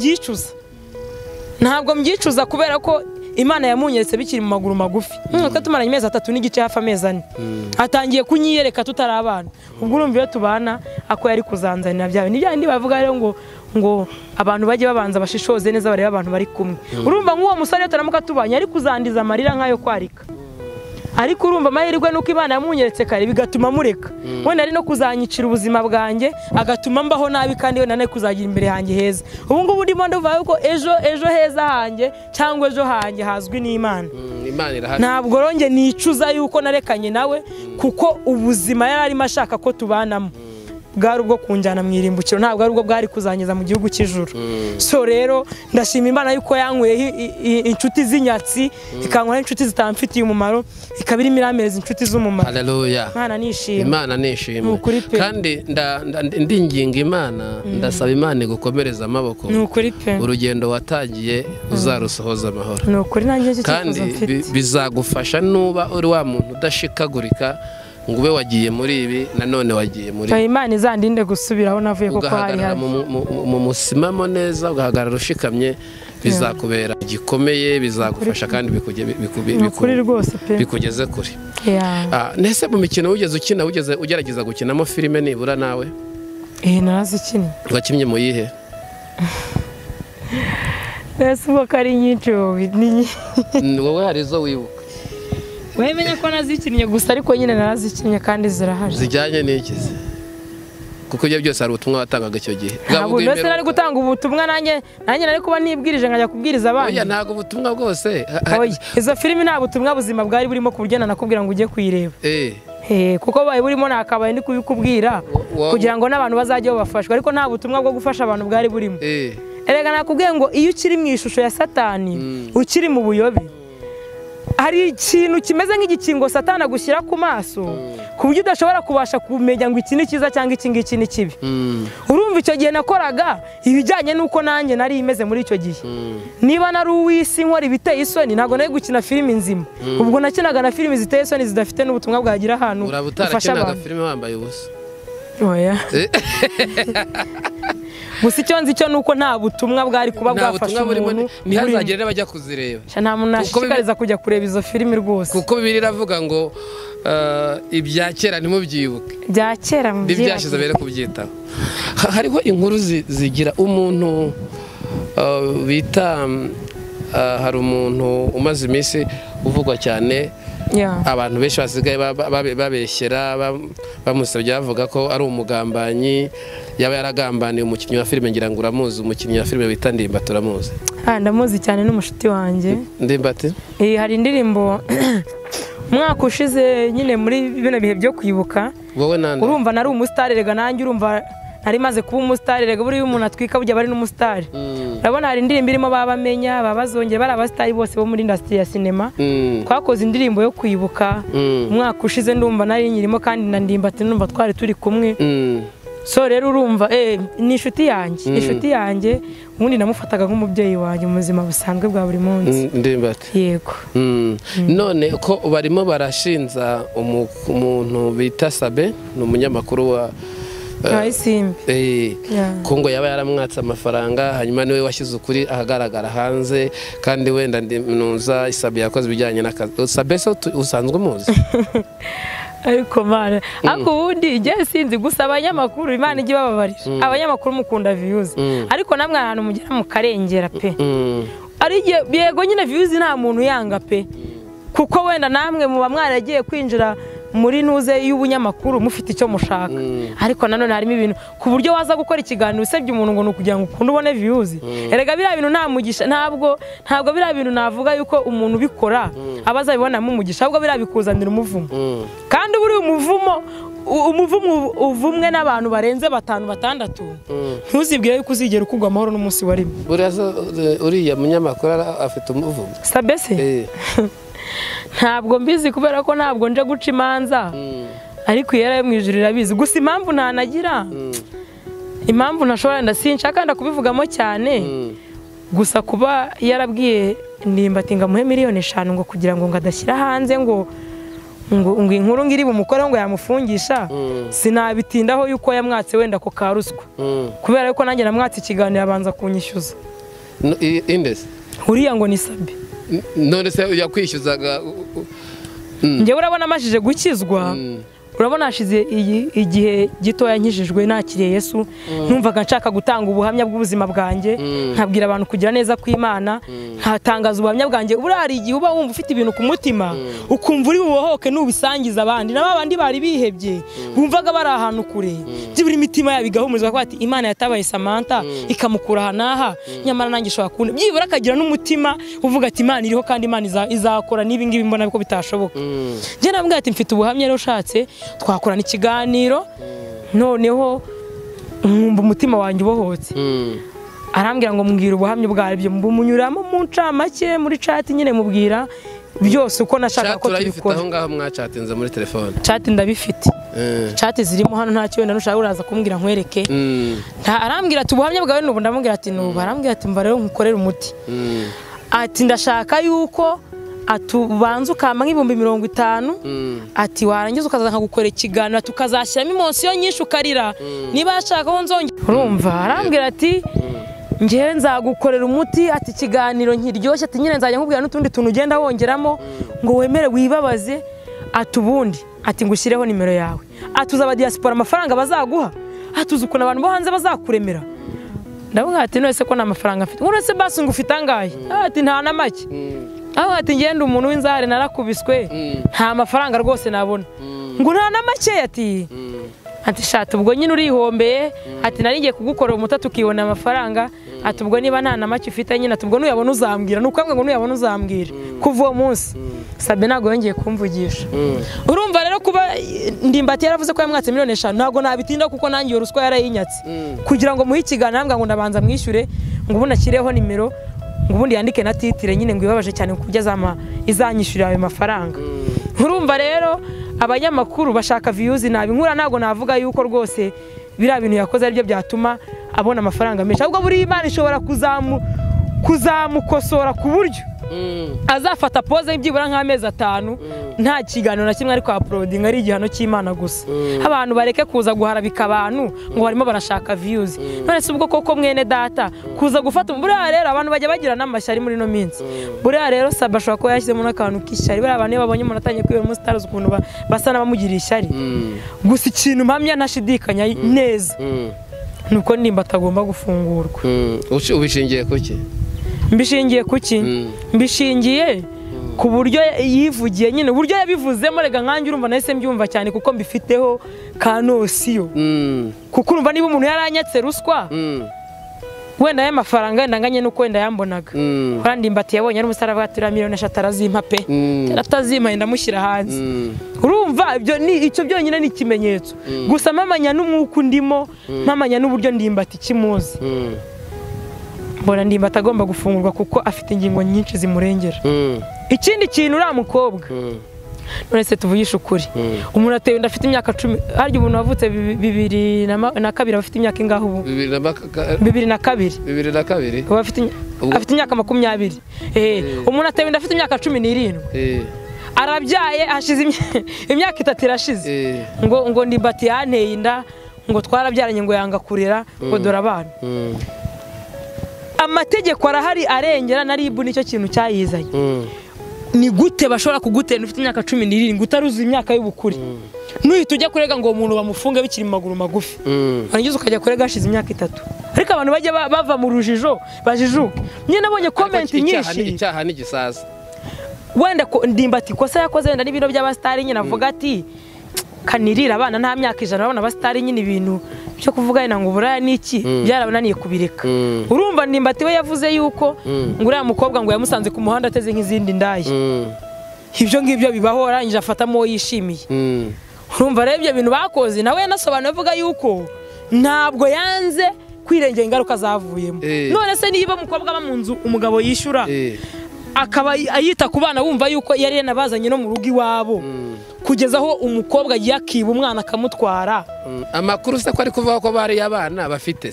[SPEAKER 1] mbyicuza kubera ko Imana yamunyeretse bikiri mu maguru magufi twa tumaranye amezi 3 n'igice hafi amezi 4 atangiye kunyiyereka tutari abana ubwo urumva iyo tubana ako yari kuzanzanira byawe nibya ndi bavuga rero ngo abantu bajye babanza bashishoze neza bareba abantu bari kumwe urumva nk'uwo musore taramuka tubanye ari kuzandiza amarira nkayo kwarika ariko urumva amahirwe nuko Imana yamunyeretse kare bigatuma mureka wenda ari no kuzanyicira ubuzima bwanjye agatuma mbaho nabi kandi wenda nawe kuzagira imbere hanjye heza ubu ngubu ndimo ndavuga yuko ejo heza hanjye cyangwa ejo hanjye hazwi n'Imana ntabwo ronge nicuza yuko narekanye nawe kuko ubuzima yari arimo ashaka ko tubanamo bwari ubwo kunjyana mu irimbukiro ntabwo ari ubwo bwari kuzanyiza mu gihugu cy'ijuru so rero ndashima Imana yuko yanyweye inshuti z'inyatsi ikankora inshuti zitamfitiye umumaro ikabira imirameze inshuti z'umumaro
[SPEAKER 2] haleluya Imana nishima kandi ndinginga Imana ndasaba Imana gukomereza amaboko urugendo watangiye uzarusohoza amahoro
[SPEAKER 1] nukuri nanjye
[SPEAKER 2] kandi bizagufasha nuba uri wa muntu udashikagurika ngo ube wagiye muri ibi nanone wagiye muri
[SPEAKER 1] Imana izandinde gusubiraho navuye kuko hari
[SPEAKER 2] ugahagarara mu musimamo neza ugahagarara ushikamye bizakubera gikomeye bizagufasha kandi bikugeze kure. Nese mu mikino wigeze ukina wigeze ugerageza gukinamo filime nibura nawe?
[SPEAKER 1] Narazikinnye.
[SPEAKER 2] Wakinnye mu yihe?
[SPEAKER 1] Nese uko ari nyinshi
[SPEAKER 2] wowe hari izo wibuka?
[SPEAKER 1] Wemenya ko nazikinnye gusa ariko nyine narazikinnye kandi zirahari.
[SPEAKER 2] Zijyanye n'iki? Kuko ibyo byose hari ubutumwa watangaga icyo gihe.
[SPEAKER 1] Ntabwo ndetse nari gutanga ubutumwa nanjye nari kuba nibwirije nkajya kubwiriza abandi.
[SPEAKER 2] Oya ntabwo ubutumwa bwose.
[SPEAKER 1] Izo filimi nta butumwa buzima bwari burimo ku buryo nanakubwira ngo ujye kuyireba. Kuko baye burimo nakabaye ndi kubikubwira kugira ngo n'abantu bazajye babafashwa ariko nta butumwa bwo gufasha abantu bwari burimo. Erega nakubwiye ngo iyo ukiri mu ishusho ya Satani ukiri mu buyobe hari ikintu kimeze nk'igikingo Satani agushyira ku maso ku buryo udashobora kubasha kumenya ngo iki ni cyiza cyangwa iki ngiki ni kibi. Urumva icyo gihe nakoraga ibijyanye n'uko nanjye nari imeze muri icyo gihe. Niba nari uw'isi nkora ibiteye isoni ntabwo nari gukina filimi nzima. Ubwo nakinaga na filimi ziteye isoni zidafite n'ubutumwa bwagira ahantu ufasha abantu.
[SPEAKER 2] Filimi wambaye ubusa.
[SPEAKER 1] Oya. Gusa icyo nzi cyo nuko nta butumwa bwari kuba bwafasha umuntu.
[SPEAKER 2] Ntihazagire bajya kuzireba.
[SPEAKER 1] Nta muntu nashishikariza kujya kureba izo filimi rwose.
[SPEAKER 2] Kuko Bibiliya iravuga ngo ibya kera ntimubyibuke.
[SPEAKER 1] Bya kera
[SPEAKER 2] mubyibuke. Ibyashize bere kubyitaho. Hariho inkuru zigira umuntu bita hari umuntu umaze iminsi uvugwa cyane. Abantu benshi basigaye babeshyera bamusabye bavuga ko ari umugambanyi yaba yaragambaniye umukinnyi wa filime ngira ngo uramuzi umukinnyi wa filime bita Ndimbati uramuzi?
[SPEAKER 1] Ndamuzi cyane n'umushuti wanjye.
[SPEAKER 2] Ndimbati?
[SPEAKER 1] Hari indirimbo umwaka ushize nyine muri bino bihe byo kwibuka.
[SPEAKER 2] Wowe nande?
[SPEAKER 1] Urumva nari umusitari rega nanjye urumva nari maze kuba umusitari rega buri umuntu atwika bujya bari n'umusitari. Urabona hari indirimbo irimo babamenya babazongera bari abasitari bose bo muri industry ya cinema. Twakoze indirimbo yo kwibuka umwaka ushize ndumva nari nyirimo kandi na Ndimbati ndumva twari turi kumwe. So rero urumva ni inshuti yanjye ubundi namufataga nk'umubyeyi wanjye mu buzima busanzwe bwa buri munsi.
[SPEAKER 2] Ndimbati?
[SPEAKER 1] Yego.
[SPEAKER 2] None ko barimo barashinza umuntu bita Sabe ni umunyamakuru wa
[SPEAKER 1] Isimbi.
[SPEAKER 2] Kongo yaba yaramwatse amafaranga hanyuma niwe washyize ukuri ahagaragara hanze kandi wenda nuza Sabe yakoze ibijyanye n'akazi. Sabe so usanzwe muzi?
[SPEAKER 1] Ariko mana ako ubundi igihe sinzi gusa abanyamakuru Imana ijye bababarira abanyamakuru mukunda views ariko namwe ahantu mugera mu karengera pe ari yego nyine views nta muntu yanga pe kuko wenda namwe muba mwaragiye kwinjira muri nuze y'ubunyamakuru mufite icyo mushaka ariko nanone harimo ibintu ku buryo waza gukora ikiganiro usebye umuntu ngo nukugira ngo ukunde ubone views. Erega bira bintu nta mugisha ntabwo bira bintu navuga yuko umuntu bikora abazabibona mu mugisha ahubwo bira bikuzanira umuvumo kandi buri umuvumo uvumwe n'abantu barenze 5-6 ntuzibwire yuko uzigera ukugwa amahoro n'umunsi warimo.
[SPEAKER 2] Uriya munyamakuru afite umuvumo
[SPEAKER 1] Sabe se? Ntabwo mbizi kubera ko ntabwo nje guca imanza ariko yera mu ijuru irabizi gusa impamvu ntanagira impamvu ntashobora ndasinshaka ndakubivugamo cyane gusa kuba yarabwiye Ndimbati ngamuhe miliyoni 5 ngo kugira ngo ngadashyira hanze ngo inkuru ngiri bumukore ngo yamufungisha sinabitindaho yuko yamwatse wenda ko karuswa kubera yuko nanjye namwatse ikiganiro abanza kunyishyuza.
[SPEAKER 2] Indese
[SPEAKER 1] uriya ngo ni Sabe.
[SPEAKER 2] None se yakwishyuzaga
[SPEAKER 1] njye urabona amashije gukizwa urabona hashize igihe gitoya nkijijwe nakiriye Yesu numvaga nshaka gutanga ubuhamya bw'ubuzima bwanjye nkabwira abantu kugira neza kw'Imana nkatangaza ubuhamya bwanjye urari igihe uba wumva ufite ibintu ku mutima ukumva uri bubohoke nubisangiza abandi n'abandi bari bihebye bumvaga bari ahantu kure byibura imitima yabo igahumurizwa ko ati Imana yatabaye Samantha ikamukura hanaha nyamara nanjye shobora kubona byibura akagira n'umutima uvuga ati Imana iriho kandi Imana izakora nibi ngibi mbona biko bitashoboka. Je nabwo ati mfite ubuhamya rero ushatse twakorana ikiganiro noneho nkumva umutima wanjye ubohotse arambwira ngo mbwira ubuhamya bwabyo mbumunyuramo mu ncamake muri chat nyine mubwira byose uko nashaka ko tubikora.
[SPEAKER 2] Aho ngaho mwachatinze muri telefone?
[SPEAKER 1] Chat ndabifite. Chat zirimo hano nta cyo wenda nushaka uraza kumbwira nkwereke. Arambwira ati ubuhamya bwawe n'ubu ndamubwira ati n'ubu arambwira ati mva rero nkukorera umuti. Ati ndashaka yuko atubanza ukama nk'ibihumbi 50 ati warangiza ukaza nkagukora ikiganiro tukazashyiramo imosiyo nyinshi ukarira niba yashaka ko nzongera urumva arambwira ati ngewe nzagukorera umuti ati ikiganiro nkiryoshye ati nyine nzajya nkubwira n'utundi tuntu ugenda wongeramo ngo wemere wibabaze ati ubundi ati ngushyireho nimero yawe atuza aba diaspora amafaranga bazaguha atuza ukuntu abantu bo hanze bazakuremera ndavuga ati none se ko nta mafaranga mfite none se basi ngufite angahe ati nta na make aho ati ngende umuntu w'inzare narakubiswe nta mafaranga rwose nabona ngo nta na make ati shata ubwo nyine urihombeye ati nari ngiye kugukorera umutatu ukibona amafaranga ati ubwo niba nta na make ufite nyine ati ubwo nuyabona uzambwira nukwambwe ngo nuyabona uzambwira kuva uwo munsi Sabe ntago yongeye kumvugisha urumva rero kuba Ndimbati yaravuze ko yamwatse miliyoni 5 ntago nabitinda kuko nangiye ruswa yarayinyatse kugira ngo muhe ikiganiro ngo ndabanza mwishyure ngo ubu nakireho nimero ngo ubundi yandike na titire nyine ngo ibabaje cyane kugeza izanyishyurira ayo mafaranga urumva rero abanyamakuru bashaka views nabi nkura ntago navuga yuko rwose bira bintu yakoze ari byo byatuma abona amafaranga menshi ahubwo buri Imana ishobora kuzamukosora ku buryo azafata pose y'ibyibura nk'amezi 5 nta kiganiro na kimwe ariko uploading ari igihano cy'Imana gusa abantu bareke kuza guharabika abantu ngo barimo barashaka views none se ubwo koko mwene data kuza gufata buriya rero abantu bajya bagira n'amashyari muri no minsi buriya rero Sabe ashobora ko yashyizemo n'akantu k'ishyari buriya abantu babonye umuntu atanye kwibera mu stars ukuntu basa n'abamugira ishyari gusa ikintu mpamya ntashidikanya neza nuko Ndimbati atagomba gufungurwa
[SPEAKER 2] ubishingiye kuki
[SPEAKER 1] mbishingiye kuki mbishingiye ku buryo yivugiye nyine uburyo yabivuzemo rega nkanjye urumva nahise mbyumva cyane kuko mbifiteho kanosiyo kuko urumva niba umuntu yaranyatse ruswa wenda y'amafaranga ndanganye nuko wenda yambonaga kandi Ndimbati yabonye ari umusaraba atura miliyoni 3 arazimpa pe aratazimpa ndamushyira hanze urumva ibyo ni icyo byonyine ni ikimenyetso gusa mpamanya n'umwuka ndimo mpamanya n'uburyo Ndimbati kimuzi mbona Ndimbati agomba gufungurwa kuko afite ingingo nyinshi zimurengera ikindi kintu uri mukobwa none se tuvugisha ukuri umuntu atewe ndafite imyaka 10 harya umuntu wavutse 2002 afite imyaka ingaho ubu 2002 afite imyaka 20 umuntu atewe ndafite imyaka 17 arabyaye hashize imyaka 3 irashize ngo Ndimbati yanteye inda ngo twarabyaranye ngo yanga kurera ngo dora abana amategeko arahari arengera naribu nicyo kintu cyayizanye ni gute bashobora kugutera ufite imyaka 17 ngutaruza imyaka y'ubukuri nuhita ujya kurega ngo umuntu bamufunga bikiri mu maguru magufi angize ukajya kurega hashize imyaka 3 ariko abantu bajya bava mu rujijo bajijuka nyine nabonye comment nyinshi
[SPEAKER 2] icyaha ni gisaza
[SPEAKER 1] wenda ko Ndimbati kosa yakoze wenda n'ibiro by'abastari nyine avuga ati kanirira abana nta myaka 100 babona abastari nyine ibintu cyo kuvuga ina ngo buraya niki byarabonaniye kubireka urumva Ndimbati we yavuze yuko nguriya mukobwa ngo yamusanze ku muhanda ateze nk'izindi ndaye ibyo ngibyo bibaho arangije afatamo yishimiye urumva rero ibyo bintu bakoze nawe yanasobanuye avuga yuko ntabwo yanze kwirengera ingaruka zavuyemo none se niba mukobwa ba mu nzu umugabo yishyura akaba ayita ku bana wumva yuko yari yanabazanye no mu rugo iwabo kugeza aho umukobwa yakiba umwana akamutwara
[SPEAKER 2] amakuru se ko ari kuvuga ko bari abana bafite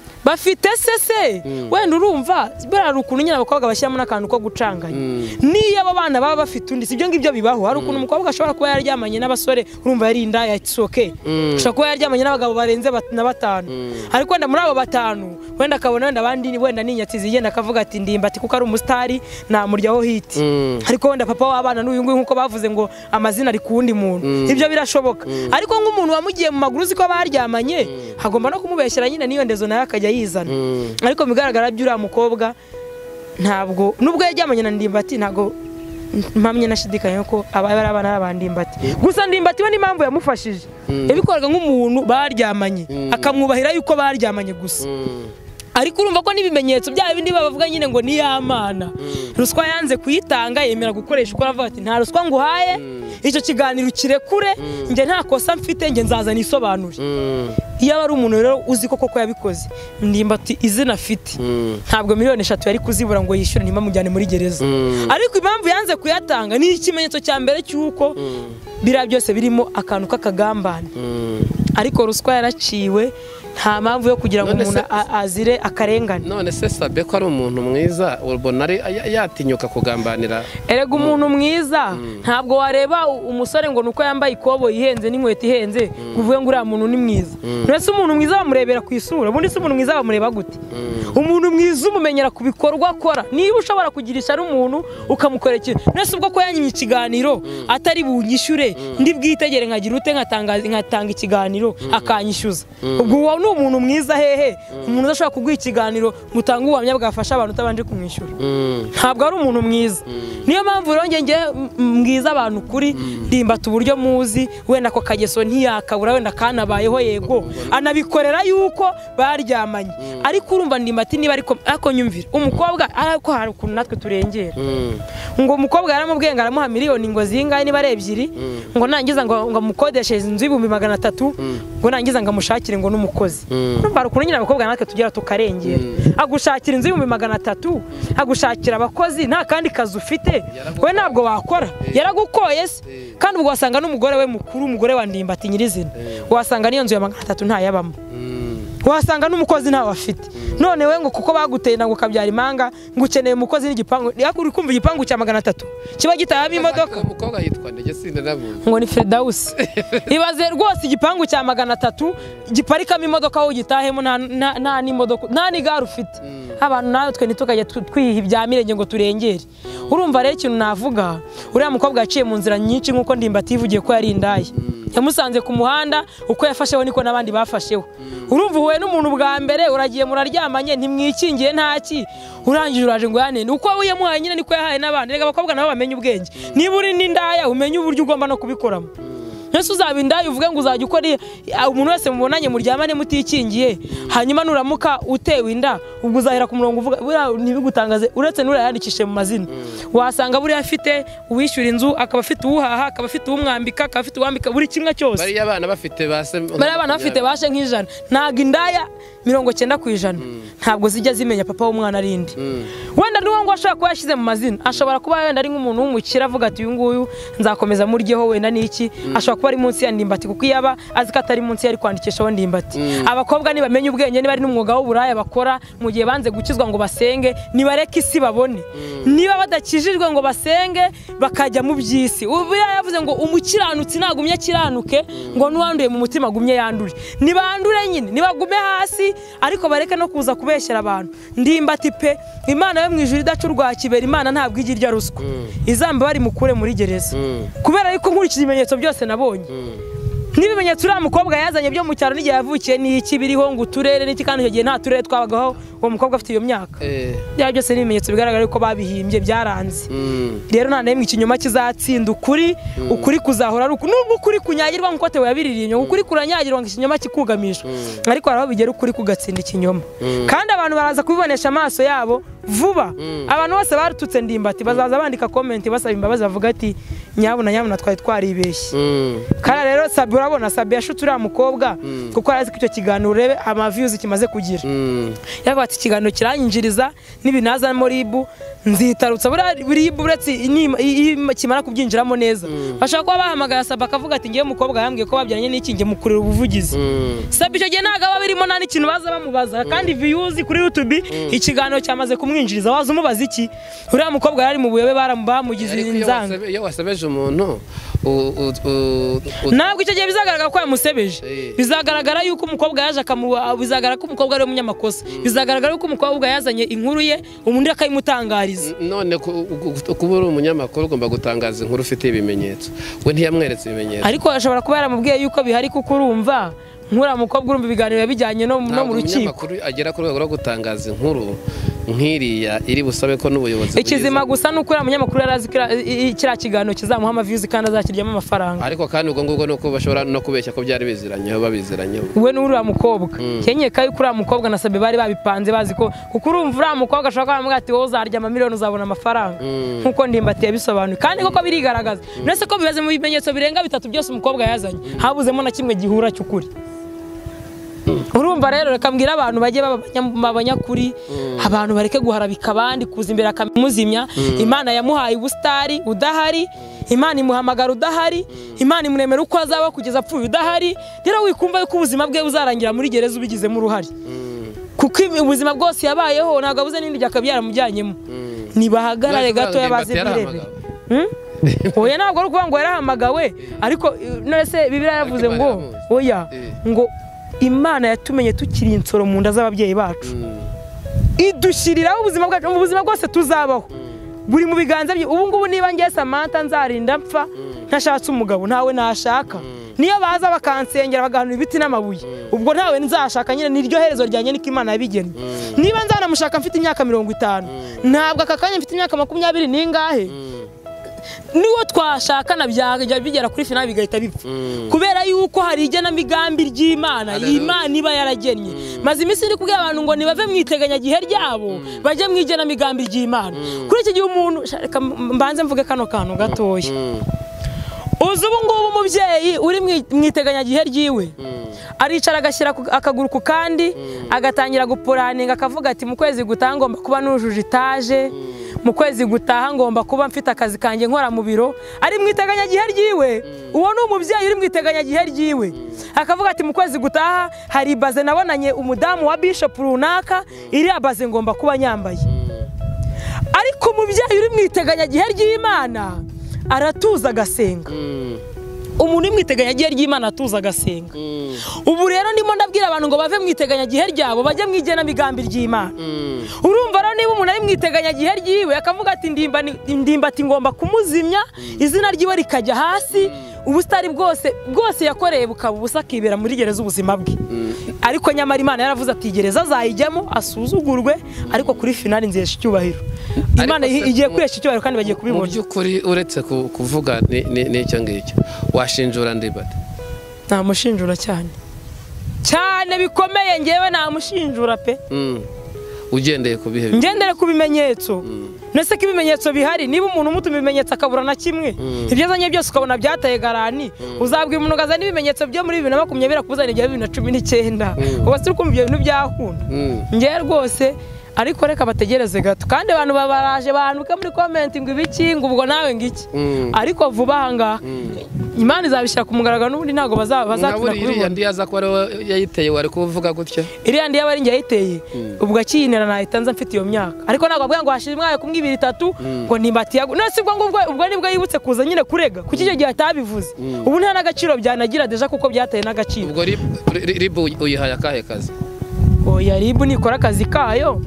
[SPEAKER 2] se wenda urumva bari ukuntu nyine abakobwa bashyiramo n'akantu ko gucanganya niyo abo bana baba bafite undi sibyo ngibyo bibaho hari ukuntu umukobwa ashobora kuba yaryamanye n'abasore urumva yari indaya it's okay ashobora kuba yaryamanye n'abagabo barenze na 5 ariko wenda muri abo 5 wenda akabona wenda abandi wenda ninyatsi zigenda akavuga ati Ndimbati kuko ari umustari namuryaho hiti ariko wenda papa w'abana n'uyu nguyu nkuko bavuze ngo amazina ari kuwundi muntu ibyo birashoboka ariko nk'umuntu wamugiye mu maguru ziko baryamanye hagomba no kumubeshyira nyine niyo ndezo nayo akajya yizana ariko bigaragara by'uriya mukobwa ntabwo nubwo yajyamanye na Ndimbati ntabwo mpamye nashidikanya ko abana Ndimbati gusa Ndimbati we n'impamvu yamufashije yabikoraga nk'umuntu baryamanye akamwubahira yuko baryamanye gusa ariko urumva ko nibimenyetso bya bindi bavuga nyine ngo ni yamana ruswa yanze kuyitanga yemera gukoresha uko avuga ati nta ruswa nguhaye icyo kiganiro kirekure nge nta kosa mfite nge nzaza nisobanure iyo ari umuntu rero uzi koko yabikoze Ndimbati izina afite ntabwo miliyoni 3 yari kuzibura ngo yishyure ntima mujyane muri gereza ariko impamvu yanze kuyatanga ni ikimenyetso cya mbere cyuko bira byose birimo akantu k'akagambane ariko ruswa yaraciwe
[SPEAKER 1] nta mpamvu yo kugira ngo umuntu azire akarengane.
[SPEAKER 2] none se Sabe ko ari umuntu mwiza ubona ari yatinyuka kugambanira?
[SPEAKER 1] Erega umuntu mwiza ntabwo wareba umusore ngo nuko yambaye ikobo ihenze n'inkweto ihenze kuvuga ngo uriya muntu ni mwiza. Nese umuntu mwiza bamurebera ku isura, ubundi se umuntu mwiza bamureba gute? Umuntu mwiza umumenyera ku bikorwa akora. Niba ushobora kugirisha ari umuntu ukamukorera ikintu, nese ubwo ko yanyimye ikiganiro atari bunyishyure ndi bwitegere nkagira ute nkatanga ikiganiro akanyishyuza, ubwo uwo ni umuntu mwiza hehe? Umuntu udashobora kuguha ikiganiro mutanga ubuhamya bwafasha abantu utabanje kumwishyura, ntabwo ari umuntu mwiza. Niyo mpamvu rero njye mbwiza abantu kuri Ndimbati uburyo muzi, wenda ko Kageso ntiyakabura, wenda kanabayeho yego anabikorera yuko baryamanye, ariko urumva Ndimbati niba ariko nyumvira umukobwa ariko hari ukuntu natwe turengera, ngo umukobwa yaramubwiye ngo aramuha miliyoni ngo zingahe niba ari 2, ngo nangiza ngo amukodeshereze inzu y'ibihumbi 300, ngo nangiza ngo amushakire ngo n'umukozi. Urumva ukuntu nyine abakobwa natwe tugira tukarengera, agushakira inzu y'ibihumbi 300, agushakira abakozi, nta kandi kazi ufite we ntabwo wakora, yaragukoye se. Kandi ubwo wasanga n'umugore we mukuru, umugore wa Ndimbati nyirizina, wasanga niyo nzu ya 300 ntayabamo, wasanga n'umukozi ntawe afite. None we ngo kuko baguteye ngo kabyara imanga ngo ukeneye umukozi n'igipangu, yakuri kumva igipangu cya 300 kiba gitahamo imodoka.
[SPEAKER 2] Umukobwa yitwa Ndege sinde nabuze
[SPEAKER 1] ngo ni Firdausi. Ibaze rwose igipangu cya 300 giparikamo imodoka aho gitahemo nta n'imodoka nta n'igare ufite. Abantu nawe twe nitukajya twiha ibya mirenge ngo turengere. Urumva rero ikintu navuga, uriya mukobwa yaciye mu nzira nyinshi nkuko Ndimbati yivugiye ko yari indaye, yamusanze ku muhanda uko yafasheho niko nabandi bafasheho. Urumva uhuye n'umuntu bwa mbere uragiye muraryamanye ntimwikingiye ntaki, urangije uraje ngo yanene uko yamuhaye nyine niko yahaye n'abandi. Rega abakobwa nabo bamenye ubwenge, niba uri n'indaya umenye uburyo ugomba no kubikoramo. Nese uzaba indaya uvuge ngo uzajya ukora umuntu wese mubonanye muryamane mutikingiye, hanyuma nuramuka utewe inda ubwo uzahera ku murongo uvuga ntibigutangaze, uretse nurayandikishe mu mazina. Wasanga buri afite uwishyura inzu, akaba afite uhaha, akaba afite umwambika, akaba afite uwambika buri kimwe cyose.
[SPEAKER 2] Bari abana bafite
[SPEAKER 1] bashe nk'ijana, ntago indaya 90% ntabwo zijya zimenya papa w'umwana arindi. Wenda n'uwo ngo ashaka kuba yashyize mu mazina, ashobora kuba wenda ari nk'umuntu w'umukira avuga ati uyu nguyu nzakomeza muryeho wenda n'iki, ashobora kuba ari munsi ya Ndimbati kuko yaba azi ko atari munsi yari kwandikishaho Ndimbati. Abakobwa nibamenye ubwenge, niba ari n'umwuga w'uburaya bakora mu gihe banze gukizwa ngo basenge, nibareke isi babone. Niba badakijijwe ngo basenge bakajya mu by'isi. Ubu yavuze ngo umukiranutsi nagumye akiranuke, ngo nuwanduye mu mutima gumye yandure. Nibandure nyine, nibagume hasi, ariko bareke no kuza kubeshyera abantu. Ndimbati pe, Imana yo mu ijuru idacurwa kibera, Imana ntabwo igirya ruswa. Izamba bari mukure muri gereza. Kubera yuko nkurikije ibimenyetso byose nabonye. N'ibimenyetso uriya mukobwa yazanye byo mu cyaro n'igihe yavukiye n'iki biriho ngo uturere n'iki, kandi icyo gihe nta turere twabagaho uwo mukobwa afite iyo myaka. Byaba byose n'ibimenyetso bigaragara yuko babihimbye byaranze. Rero nta n'imwe ikinyoma kizatsinda ukuri, ukuri kuzahora ari nubwo ukuri kunyagirwa nkuko Theo yabiririye, ukuri kuranyagirwa ngo ikinyoma kikugamisha, ariko haraho bigera ukuri kugatsinda ikinyoma. Kandi abantu baraza kubibonesha amaso yabo vuba. Abantu bose barututse Ndimbati bazaza bandika comment basaba imbabazi bavuga ati nyabuna twari twaribeshye. Kandi rero Sabe urabona Sabe yashutse uriya mukobwa kuko arazi ko icyo kiganiro urebe ama views kimaze kugira. Yavuga ati ikiganiro kiranyinjiriza n'ibinaza muri ribu nzitarutsa buri ribu uretse kimara kubyinjiramo neza. Bashaka kuba bahamagara Sabe akavuga ati ngiye umukobwa yambwiye ko babyaranye n'iki ngiye mukurira ubuvugizi. Sabe icyo gihe ntago babirimo nta n'ikintu baza bamubaza, kandi views kuri YouTube ikiganiro cyamaze kumwinjiriza. Waza umubaza iki? Uriya mukobwa yari mu buyobe baramugize inzanga.
[SPEAKER 2] Iyo wasebeje umuntu
[SPEAKER 1] ntabwo icyo gihe bizagaragara ko yamusebeje, bizagaragara yuko umukobwa yaje bizagaragara ko umukobwa ari umunyamakosa, bizagaragara yuko umukobwa yazanye inkuru ye umuntu akayimutangariza.
[SPEAKER 2] None kuba uri umunyamakuru ugomba gutangaza inkuru ufite ibimenyetso, we ntiyamweretse ibimenyetso.
[SPEAKER 1] Ariko ashobora kuba yaramubwiye yuko bihari kuko urumva nkura mukobwa urumva ibiganiro yabijyanye no mu rukiko.
[SPEAKER 2] Umunyamakuru agera ku rwego rwo gutangaza inkuru nk'iriya iri busabe ko n'ubuyobozi.
[SPEAKER 1] Ikizima gusa nuko uriya munyamakuru yarazi kiriya kiganiro kizamuha amaviews kandi azakiryamo amafaranga.
[SPEAKER 2] Ariko kandi ubwo ngubwo nuko bashobora no kubeshya ko byari biziranyeho babiziranyeho.
[SPEAKER 1] We n'uriya mukobwa kenyeka yuko uriya mukobwa na Sabe bari babipanze bazi ko kuko urumva uriya mukobwa ashobora kuba ati wowe uzarya amamiliyoni uzabona amafaranga nkuko Ndimbati yabisobanuye, kandi koko birigaragaza. Nese ko bibaze mu bimenyetso birenga 3 byose umukobwa yazanye habuzemo na kimwe gihura cy'ukuri. urumva rero reka mbwira abantu bajye babanyakuri abantu bareke guharabika abandi kuza imbere akamuzimya Imana yamuhaye ubustari udahari Imana imuhamagara udahari Imana imuremera uko azaba kugeza apfuye udahari rero wikumva yuko ubuzima bwe buzarangira muri gereza ubigizemo uruhari kuko ubuzima bwose yabayeho ntabwo abuze n'indi byakabyara mujyanyemo nibahagarare gato yabaze birebe oya ntabwo ari ukuvuga ngo yarahamagawe ariko none Bibiliya yavuze ngo oya ngo Imana yatumenye tukiri insoro mu nda z'ababyeyi bacu idushyiriraho ubuzima bwacu mu buzima bwose tuzabaho buri mu biganza bye ubu ngubu niba ngiye Samantha nzarinda mpfa ntashatse umugabo ntawe nashaka niyo baza bakansengera bagahanura ibiti n'amabuye ubwo ntawe nzashaka nyine niryo herezo ryanjye niko Imana yabigennye niba nzanamushaka mfite imyaka 50 ntabwo akakanya mfite imyaka 20 ningahe niwo twashakana byajya bigera kuri final bigahita bipfa kubera yuko hari igena migambi ry'Imana Imana iba yaragennye maze imisi iri kubwira abantu ngo nibave mwiteganya gihe ryabo baje mwijena migambi ry'Imana kuri iki gihe umuntu mbanze mvuge kano kantu gatoya uzi ubu ngubu umubyeyi uri mwiteganya gihe ryiwe aricara agashyira akaguru ku kandi agatangira gupuraninga akavuga ati mu kwezi gutaha ngomba kuba nujuje itaje mu kwezi gutaha ngomba kuba mfite akazi kanjye nkora mu biro ari mwiteganya gihe ryiwe uwo ni umubyeyi uri mwiteganya gihe ryiwe akavuga ati mu kwezi gutaha hari baze nabonanye umudamu wa bishop runaka iri baze ngomba kuba nyambaye ariko umubyeyi uri mwiteganya gihe ry'Imana aratuza agasenga umuntu imwiteganya gihe ry'Imana atuza agasenga ubu rero ndimo ndabwira abantu ngo bave mwiteganya gihe ryabo bajye mwijena migambi ry'Imana urumva rero niba umuntu ari mwiteganya gihe ryiwe akavuga ati ndimba ati ngomba kumuzimya izina ryiwe rikajya hasi ubustari bwose yakoreye bukaba ubusa kibera muri gereza ubuzima bwe ariko nyamara Imana yaravuze ati gereza azayijyamo asuzugurwe ariko kuri finali nzesha icyubahiro Imana igiye kwesha icyubahiro kandi bagiye kubibona
[SPEAKER 2] mu by'ukuri uretse kuvuga n'icyo ngicyo washinjura Ndibate
[SPEAKER 1] namushinjura cyane bikomeye ngewe namushinjura pe
[SPEAKER 2] ugendeye ku bihe
[SPEAKER 1] ngendere ku bimenyetso nese ko ibimenyetso bihari niba umuntu umutuma ibimenyetso akabura na kimwe ibyo azanye byose ukabona byataye garani uzabwira umuntu agazana ibimenyetso byo muri 2020 kuzana igihe 2019 ubu turi kumva ibyo bintu byahunda ngewe rwose ariko reka bategereze gato kandi abantu babaraje bantuka muri comment ngo ibiki ngo ubwo nawe ngiki ariko vuba hanga Imana izabishyira ku mugaragaro n'ubundi ntago bazakunda
[SPEAKER 2] kubibona iriya ndi yaza ko ari yayiteye wari kuvuga gutya
[SPEAKER 1] iriya ndi yabari ngiye yayiteye ubwo akiyinera nahitanza mfite iyo myaka ariko ntago abwira ngo hashira imwaye kumwe 2-3 ngo Ndimbati yago nese ubwo nibwo yibutse kuza nyine kurega kuki icyo gihe atabivuze ubu nta n'agaciro byanagira deja kuko byataye n'agaciro
[SPEAKER 2] ubwo ribu uyihaye akahe kazi
[SPEAKER 1] oya ribu nikora akazi kayo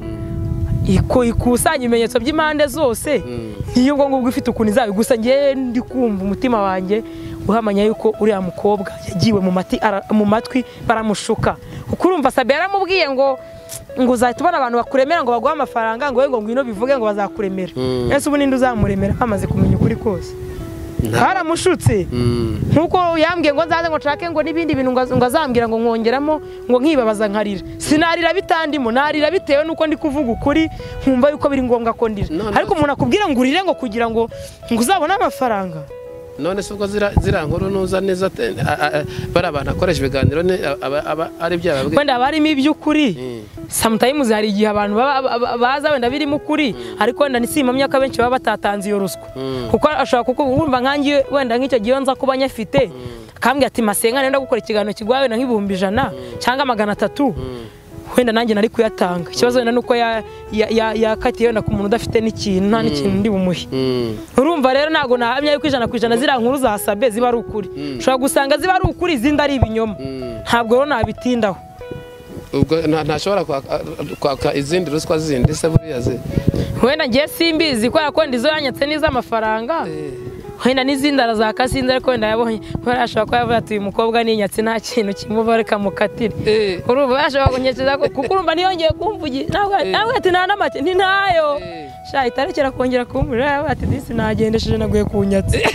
[SPEAKER 1] ikusanya ibimenyetso by'impande zose niyo ngo ufite ukuntu izabi gusa ngiye ndi kumva umutima wanjye uhamanya yuko uriya mukobwa yagiwe mu matwi baramushuka kuko urumva Sabe yaramubwiye ngo uzahita ubona abantu bakuremera ngo baguhe amafaranga ngo ngwino bivuge ngo bazakuremera ese ubu ninde uzamuremera bamaze kumenya ukuri kose haramushutse nkuko yambwiye ngo nzaze ngo nshake ngo n'ibindi bintu ngo azambwira ngo nkongeramo ngo nkibabaza nkarira sinarira bitandimo narira bitewe nuko ndi kuvuga ukuri nkumva yuko biri ngombwa ko ndira ariko umuntu akubwira ngo urire ngo kugira ngo uzabone amafaranga
[SPEAKER 2] none se ubwo zira nkuru nuza neza bari abantu akoresha ibiganiro ari byababwiye
[SPEAKER 1] wenda barimo iby'ukuri sometimes hari igihe abantu baza wenda birimo ukuri ariko wenda nisimamya ko benshi baba batatanze iyo ruswa kuko ashaka kukumva nkangiye wenda nk'icyo gihe nza kuba nyafite kambwe ati masenga nenda gukora ikiganiro kigwaye wenda nk'ibihumbi 100 cyangwa 300 wenda nanjye nari kuyatanga ikibazo wenda nuko yakatiye wenda ku muntu udafite n'ikintu nta n'ikintu ndi bumuhe urumva rero nago nahamya yuko 100% zira nkuru za Sabe ziba ari ukuri ushobora gusanga ziba ari ukuri izindi ari ibinyoma ntabwo rero nabitindaho
[SPEAKER 2] ubwo ntashobora kwaka izindi ruswa zindi se buriya ze
[SPEAKER 1] wenda ngiye simbizi ko yakonda izo yanyatse n'iz'amafaranga wenda n'izindi arazaka sinzi ariko wenda yabonye ashobora kuba yavuye ati uyu mukobwa ninyatse nta kintu kimubareka mukatire urumva yashobora kunyekeza kuko urumva niyongeye kumvugira nawe ati nta n'amake ni ntayo sha itarekera kongera kumvura ati disi nagendesheje naguye kunyatse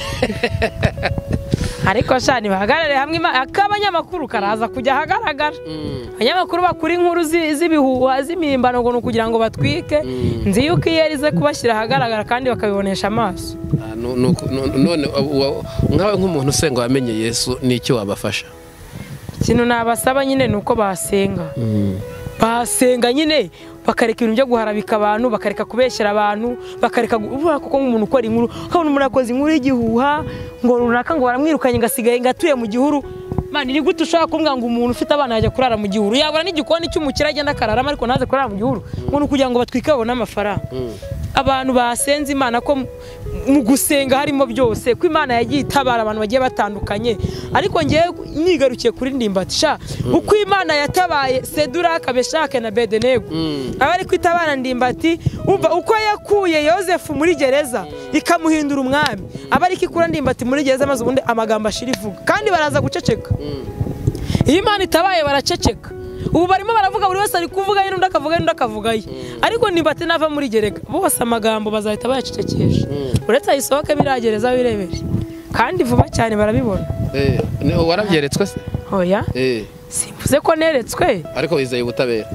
[SPEAKER 1] ariko sha nibahagarare hamwe akabanyamakuru karaza kujya hagaragara abanyamakuru bakuri inkuru z'ibihuha z'imimbano ngo kugira ngo batwike nzi yuko iyerize kubashyira hagaragara kandi bakabibonesha amaso
[SPEAKER 2] none nkawe nk'umuntu usenga wamenye Yesu n'icyo wabafasha
[SPEAKER 1] ikintu nabasaba nyine nuko basenga basenga nyine bakareka ibintu byo guharabika abantu bakareka kubeshyera abantu bakareka uvuga kuko nk'umuntu ukora inkuru ukabona umuntu akoze inkuru y'igihuha ngo runaka ngo baramwirukanye ngasigaye ngatuye mu gihuru mani ni gute ushaka kumbwa ngo umuntu ufite abana yajya kurara mu gihuru yabura n'igikoni cy'umukire agenda akararama ariko naze kurara mu gihuru ngo kugira ngo batwike babone amafaranga abantu basenze Imana ko mu gusenga harimo byose ko Imana yagiye itabara abantu bagiye batandukanye ariko ngiye nigarukiye kuri Ndimbati uko Imana yatabaye Seduraka Meshake na Abedenego abari kwitabara Ndimbati umva uko yakuye Yosefu muri gereza ikamuhindura umwami abari kikura Ndimbati muri gereza maze ubundi amagambo ashirivuga kandi baraza guceceka iyo Imana itabaye baraceceka ubu barimo baravuga buri wese ari kuvuga y'undi akavuga ariko Ndimbati nava muri gerega bose amagambo bazahita bayacecekesha uretse ayisohoke biragereza birebere kandi vuba cyane barabibona
[SPEAKER 2] warabyeretswe se
[SPEAKER 1] oya simvuze ko neretswe
[SPEAKER 2] ariko wizeye ubutabera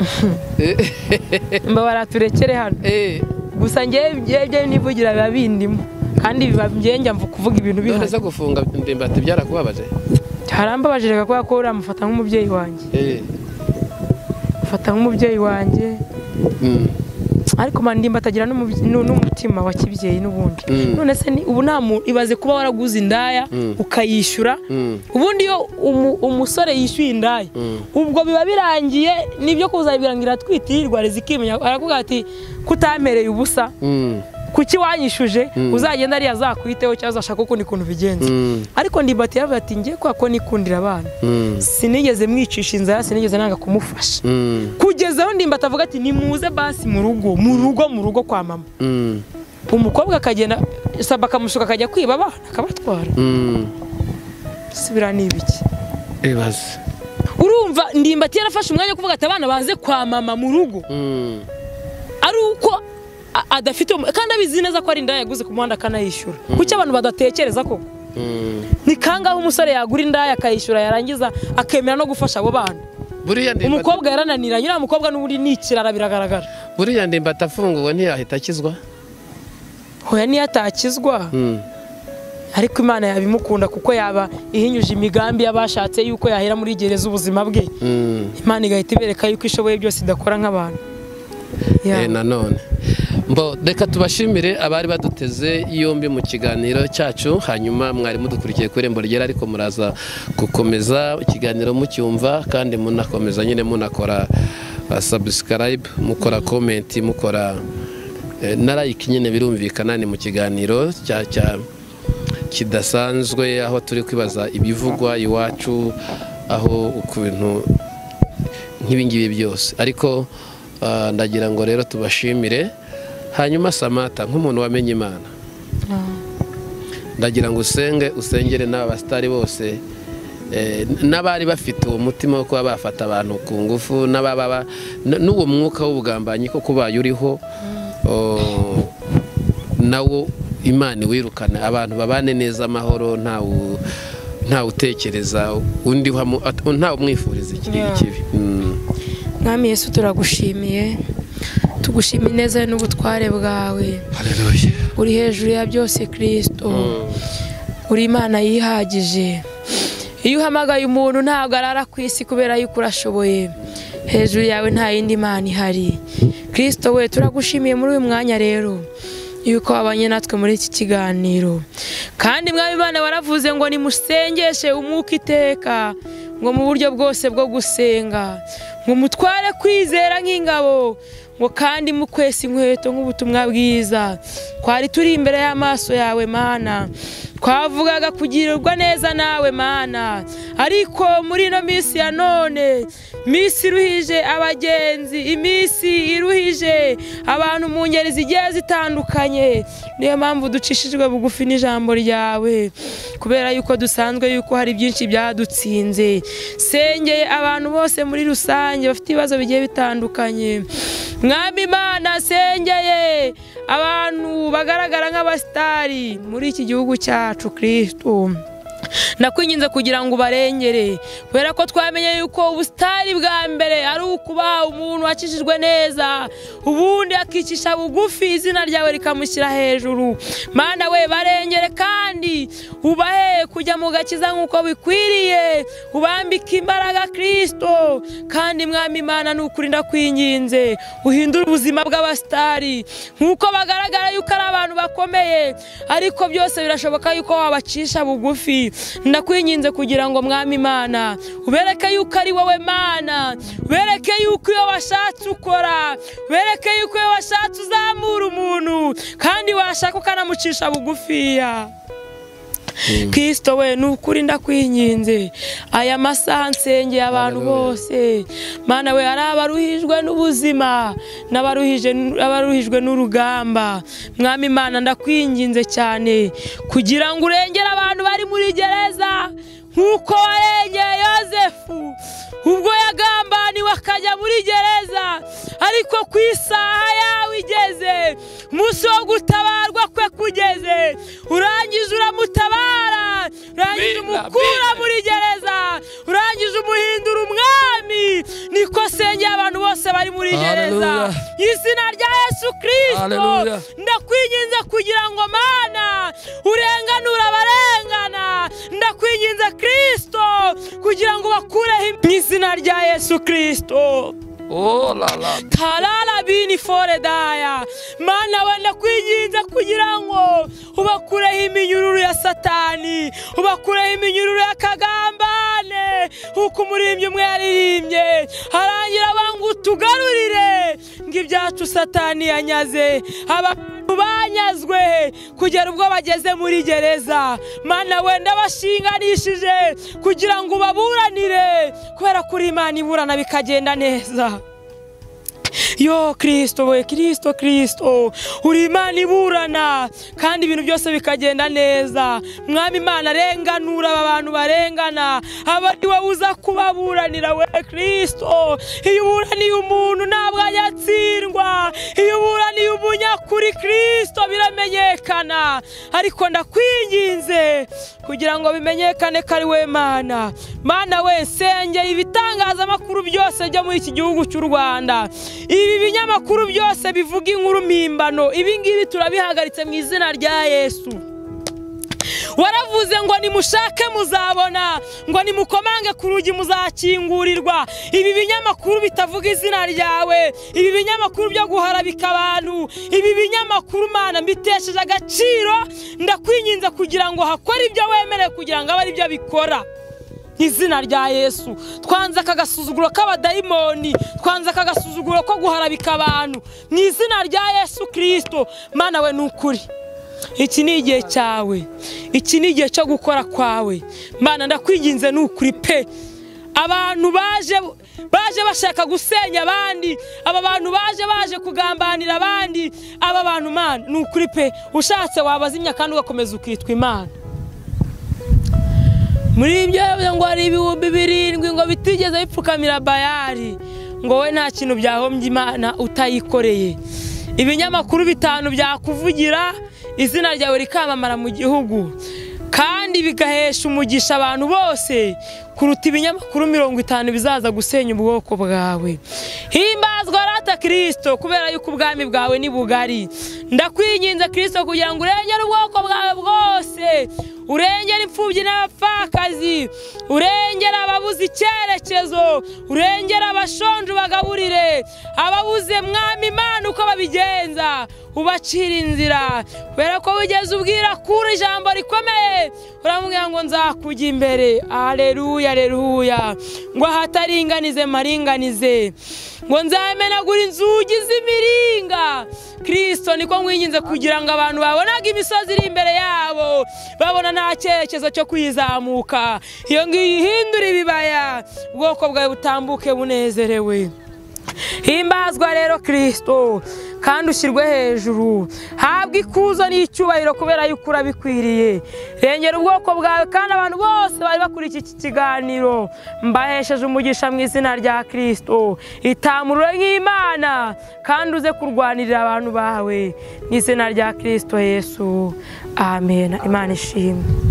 [SPEAKER 1] mba baraturekere hano gusa ngiye nivugira biba bindimo kandi biba njya kuvuga ibintu bihari
[SPEAKER 2] none se gufunga Ndimbati byarakubabaje
[SPEAKER 1] harambabaje reka kuba ko uramufata nk'umubyeyi wanjye mufata nk'umubyeyi wanjye ariko Ndimbati agira n'umutima wa kibyeyi n'ubundi none se ubu nta muntu ibaze kuba waraguze indaya ukayishyura ubundi iyo umusore yishyuye indaya ubwo biba birangiye nibyo kuzabirangira twitirirwa rezikimenya aravuga ati kutampereye ubusa kuki wanyishuje uzagenda ari azakwiteho cyangwa ashaka uko nikuntu bigenza ariko Ndimbati yaravuga ati ngiye kwa nikundira abana sinigeze mwicisha inzara sinigeze nanga kumufasha kugezaho Ndimbati avuga ati nimuze basi mu rugo kwa mama umukobwa akagenda saba akamushuka akajya kwiba abana akabatwara sibira nibiki
[SPEAKER 2] ebaze
[SPEAKER 1] urumva Ndimbati yarafashe umwanya kuvuga ati abana baze kwa mama mu rugo ari uko adafite kandi abizi neza ko ari indaya yaguze ku muhanda akanayishyura kuki abantu badatekereza koko ni kangahe umusore yagura indaya akayishyura yarangiza akemera no gufasha abo bana umukobwa yarananiranye uriya mukobwa n'ubundi nikirara biragaragara
[SPEAKER 2] buriya Ndimbati afunguwe ntiyahita akizwa
[SPEAKER 1] hoya niyo atakizwa ariko Imana yabimukunda kuko yaba ihinyuje imigambi y'abashatse yuko yahera muri gereza ubuzima bwe Imana igahita ibereka yuko ishoboye byose idakora nk'abantu
[SPEAKER 2] nanone reka tubashimire abari baduteze yombi mu kiganiro cyacu hanyuma mwari mudukurikiye kuri Irembo Ryera ariko muraza gukomeza ikiganiro mucyumva kandi munakomeza nyine munakora subscribe mukora comment mukora na like nyine birumvikana ni mu kiganiro kidasanzwe aho turi kwibaza ibivugwa iwacu aho ukuntu nk'ibingibi byose ariko ndagira ngo rero tubashimire hanyuma Samata nk'umuntu wamenye Imana ndagira ngo usengere n'abasitari bose n'abari bafite uwo mutima wo kuba bafata abantu ku ngufu n'uwo mwuka w'ubugambanyi ko kubaye uriho nawo Imana wirukana abantu babane neza amahoro ntawe utekereza undi ntawe umwifuriza ikibi
[SPEAKER 1] Mwami Yesu turagushimiye tugushimiye neza n'ubutware bwawe
[SPEAKER 2] Haleluya
[SPEAKER 1] uri hejuru ya byose Kristo uri Imana yihagije iyo uhamagaye umuntu ntabwo arara ku isi kubera yuko urashoboye hejuru yawe nta yindi Imana ihari Kristo we turagushimiye muri uyu mwanya rero yuko wabanye natwe muri iki kiganiro kandi Mwami Imana waravuze ngo nimusengeshe umwuka iteka ngo mu buryo bwose bwo gusenga ngo mutware kwizera nk'ingabo ngo kandi mukwese inkweto nk'ubutumwa bwiza twari turi imbere y'amaso yawe Mana twavugaga kugirirwa neza nawe Mana ariko muri ino minsi ya none minsi iruhije abagenzi iminsi iruhije abantu mu ngeri zigiye zitandukanye niyo mpamvu ducishijwe bugufi n'ijambo ryawe kubera yuko dusanzwe yuko hari byinshi byadutsinze sengeye abantu bose muri rusange bafite ibibazo bigiye bitandukanye Mwami Imana sengeye abantu bagaragara nk'abasitari muri iki gihugu cyacu Kristo ndakwinginze kugira ngo ubarengere kubera ko twamenye yuko ubusitari bwa mbere ari ukuba umuntu wakijijwe neza ubundi akicisha bugufi izina ryawe rikamushyira hejuru. Mana we barengere kandi ubahe kujya mu gakiza nk'uko bikwiriye, ubambike imbaraga Kristo. Kandi mwami Mana n'ukuri ndakwinginze uhindura ubuzima bw'abasitari nk'uko bagaragara yuko ari abantu bakomeye, ariko byose birashoboka yuko wabacisha bugufi. Ndakwinginze kugira ngo mwami Imana ubereke yuko ari wowe Mana, ubereke yuko iyo washatse ukora, ubereke yuko iyo washatse uzamura umuntu kandi washaka ukanamucisha bugufiya. Kristo we n'ukuri ndakwinginze aya masaha nsengeye abantu bose Mana we ari abaruhijwe n'ubuzima n'abaruhijwe n'urugamba. Mwami Imana ndakwinginze cyane kugira ngo urengere abantu bari muri gereza nk'uko warengeye Yozefu ubwo yagambaniwe akajya muri gereza, ariko ku isaha yawe igeze, umunsi wo gutabarwa kwe kugeze, urangije uramutabara, urangije umukura muri gereza, urangije umuhindura umwami. Niko sengeye abantu bose bari muri gereza izina rya Yesu Kristo. Ndakwinginze kugira ngo Mana urenganura abarengana, ndakwinginze Kristo kugira ngo bakureho izina rya Yesu Kristo.
[SPEAKER 2] Oh la la.
[SPEAKER 1] Talala bini fore daya. Mana we ndakwinginze kugira ngo ubakureho iminyururu ya Satani, ubakureho iminyururu ya kagambane, uko umuririmbyi umwe yaririmbye harangira bangu utugarurire ngo ibyacu Satani yanyaze, abantu banyazwe kugera ubwo bageze muri gereza. Mana we ndabashinganishije kugira ngo ubaburanire kubera kuri Imana iburana bikagenda neza. Yo Kristo we Kristo uri Imana iburana kandi ibintu byose bikagenda neza. Mwami Imana renganura aba bantu barengana, abandi wowe uza kubaburanira we Kristo. Iyo uburaniye umuntu ntabwo yatsindwa, iyo uburaniye umunyakuri Kristo biramenyekana. Ariko ndakwinginze kugira ngo bimenyekane ko ari we Mana. Mana we nsengeye ibitangazamakuru byose byo muri iki gihugu cy'u Rwanda, ibi binyamakuru byose bivuga inkuru mpimbano, ibi ngibi turabihagaritse mu izina rya Yesu. Waravuze ngo nimushake muzabona, ngo nimukomange ku rugi muzakingurirwa. Ibi binyamakuru bitavuga izina ryawe, ibi binyamakuru byo guharabika abantu, ibi binyamakuru Mana mbitesheje agaciro, ndakwinginze kugira ngo hakore ibyo wemereye kugira ngo abe ari byo bikora. Izina rya Yesu twanze akagasuzuguro k'abadayimoni, twanze akagasuzuguro ko guharabika abantu mu izina rya Yesu Kristo. Mana we n'ukuri iki ni igihe cyawe, iki ni igihe cyo gukora kwawe. Mana ndakwinginze n'ukuri pe, abantu baje bashaka gusenya abandi, aba bantu baje kugambanira abandi, aba bantu Mana n'ukuri pe ushatse wabazimya kandi ugakomeza ukitwa Imana. Muri ibyo ngo ari ibihumbi 7 ngo bitigeze bipfukamira Bayali, ngo we nta kintu byahombye Imana utayikoreye. Ibinyamakuru 5 byakuvugira izina ryawe rikamamara mu gihugu kandi bigahesha umugisha abantu bose kuruta ibinyamakuru 50 bizaza gusenya ubwoko bwawe. Himbazwa rata Kristo kubera yuko ubwami bwawe ni bugari. Ndakwinginze Kristo kugira ngo urengere ubwoko bwawe bwose, urengere imfubyi n'abapfakazi, urengere ababuze icyerekezo, urengere abashonje bagaburire, ababuze Mwami Imana uko babigenza ubacira inzira. Kubera ko wigeze ubwira kuri ijambo rikomeye, uramubwira ngo nzakujya imbere. Haleluya haleluya. Ngo hataringanize maringanize, ngo nzamenagura inzugi z'imiringa. Kristo niko nkwinginze kugira ngo abantu babonaga imisozi iri imbere yabo babona nta cyerekezo cyo kwizamuka, iyo ngiyo ihindura ibibaya, ubwoko bwawe butambuke bunezerewe. Himbazwa rero Kristo kandi ushyirwe hejuru, habwa ikuzo n'icyubahiro kubera yuko urabikwiriye. Rengera ubwoko bwawe kandi abantu bose bari bakurikiye iki kiganiro mbahesheje umugisha mu izina rya Kristo. Itamurure nk'Imana kandi uze kurwanirira abantu bawe mu izina rya Kristo Yesu. Amen. Imana ishimwe.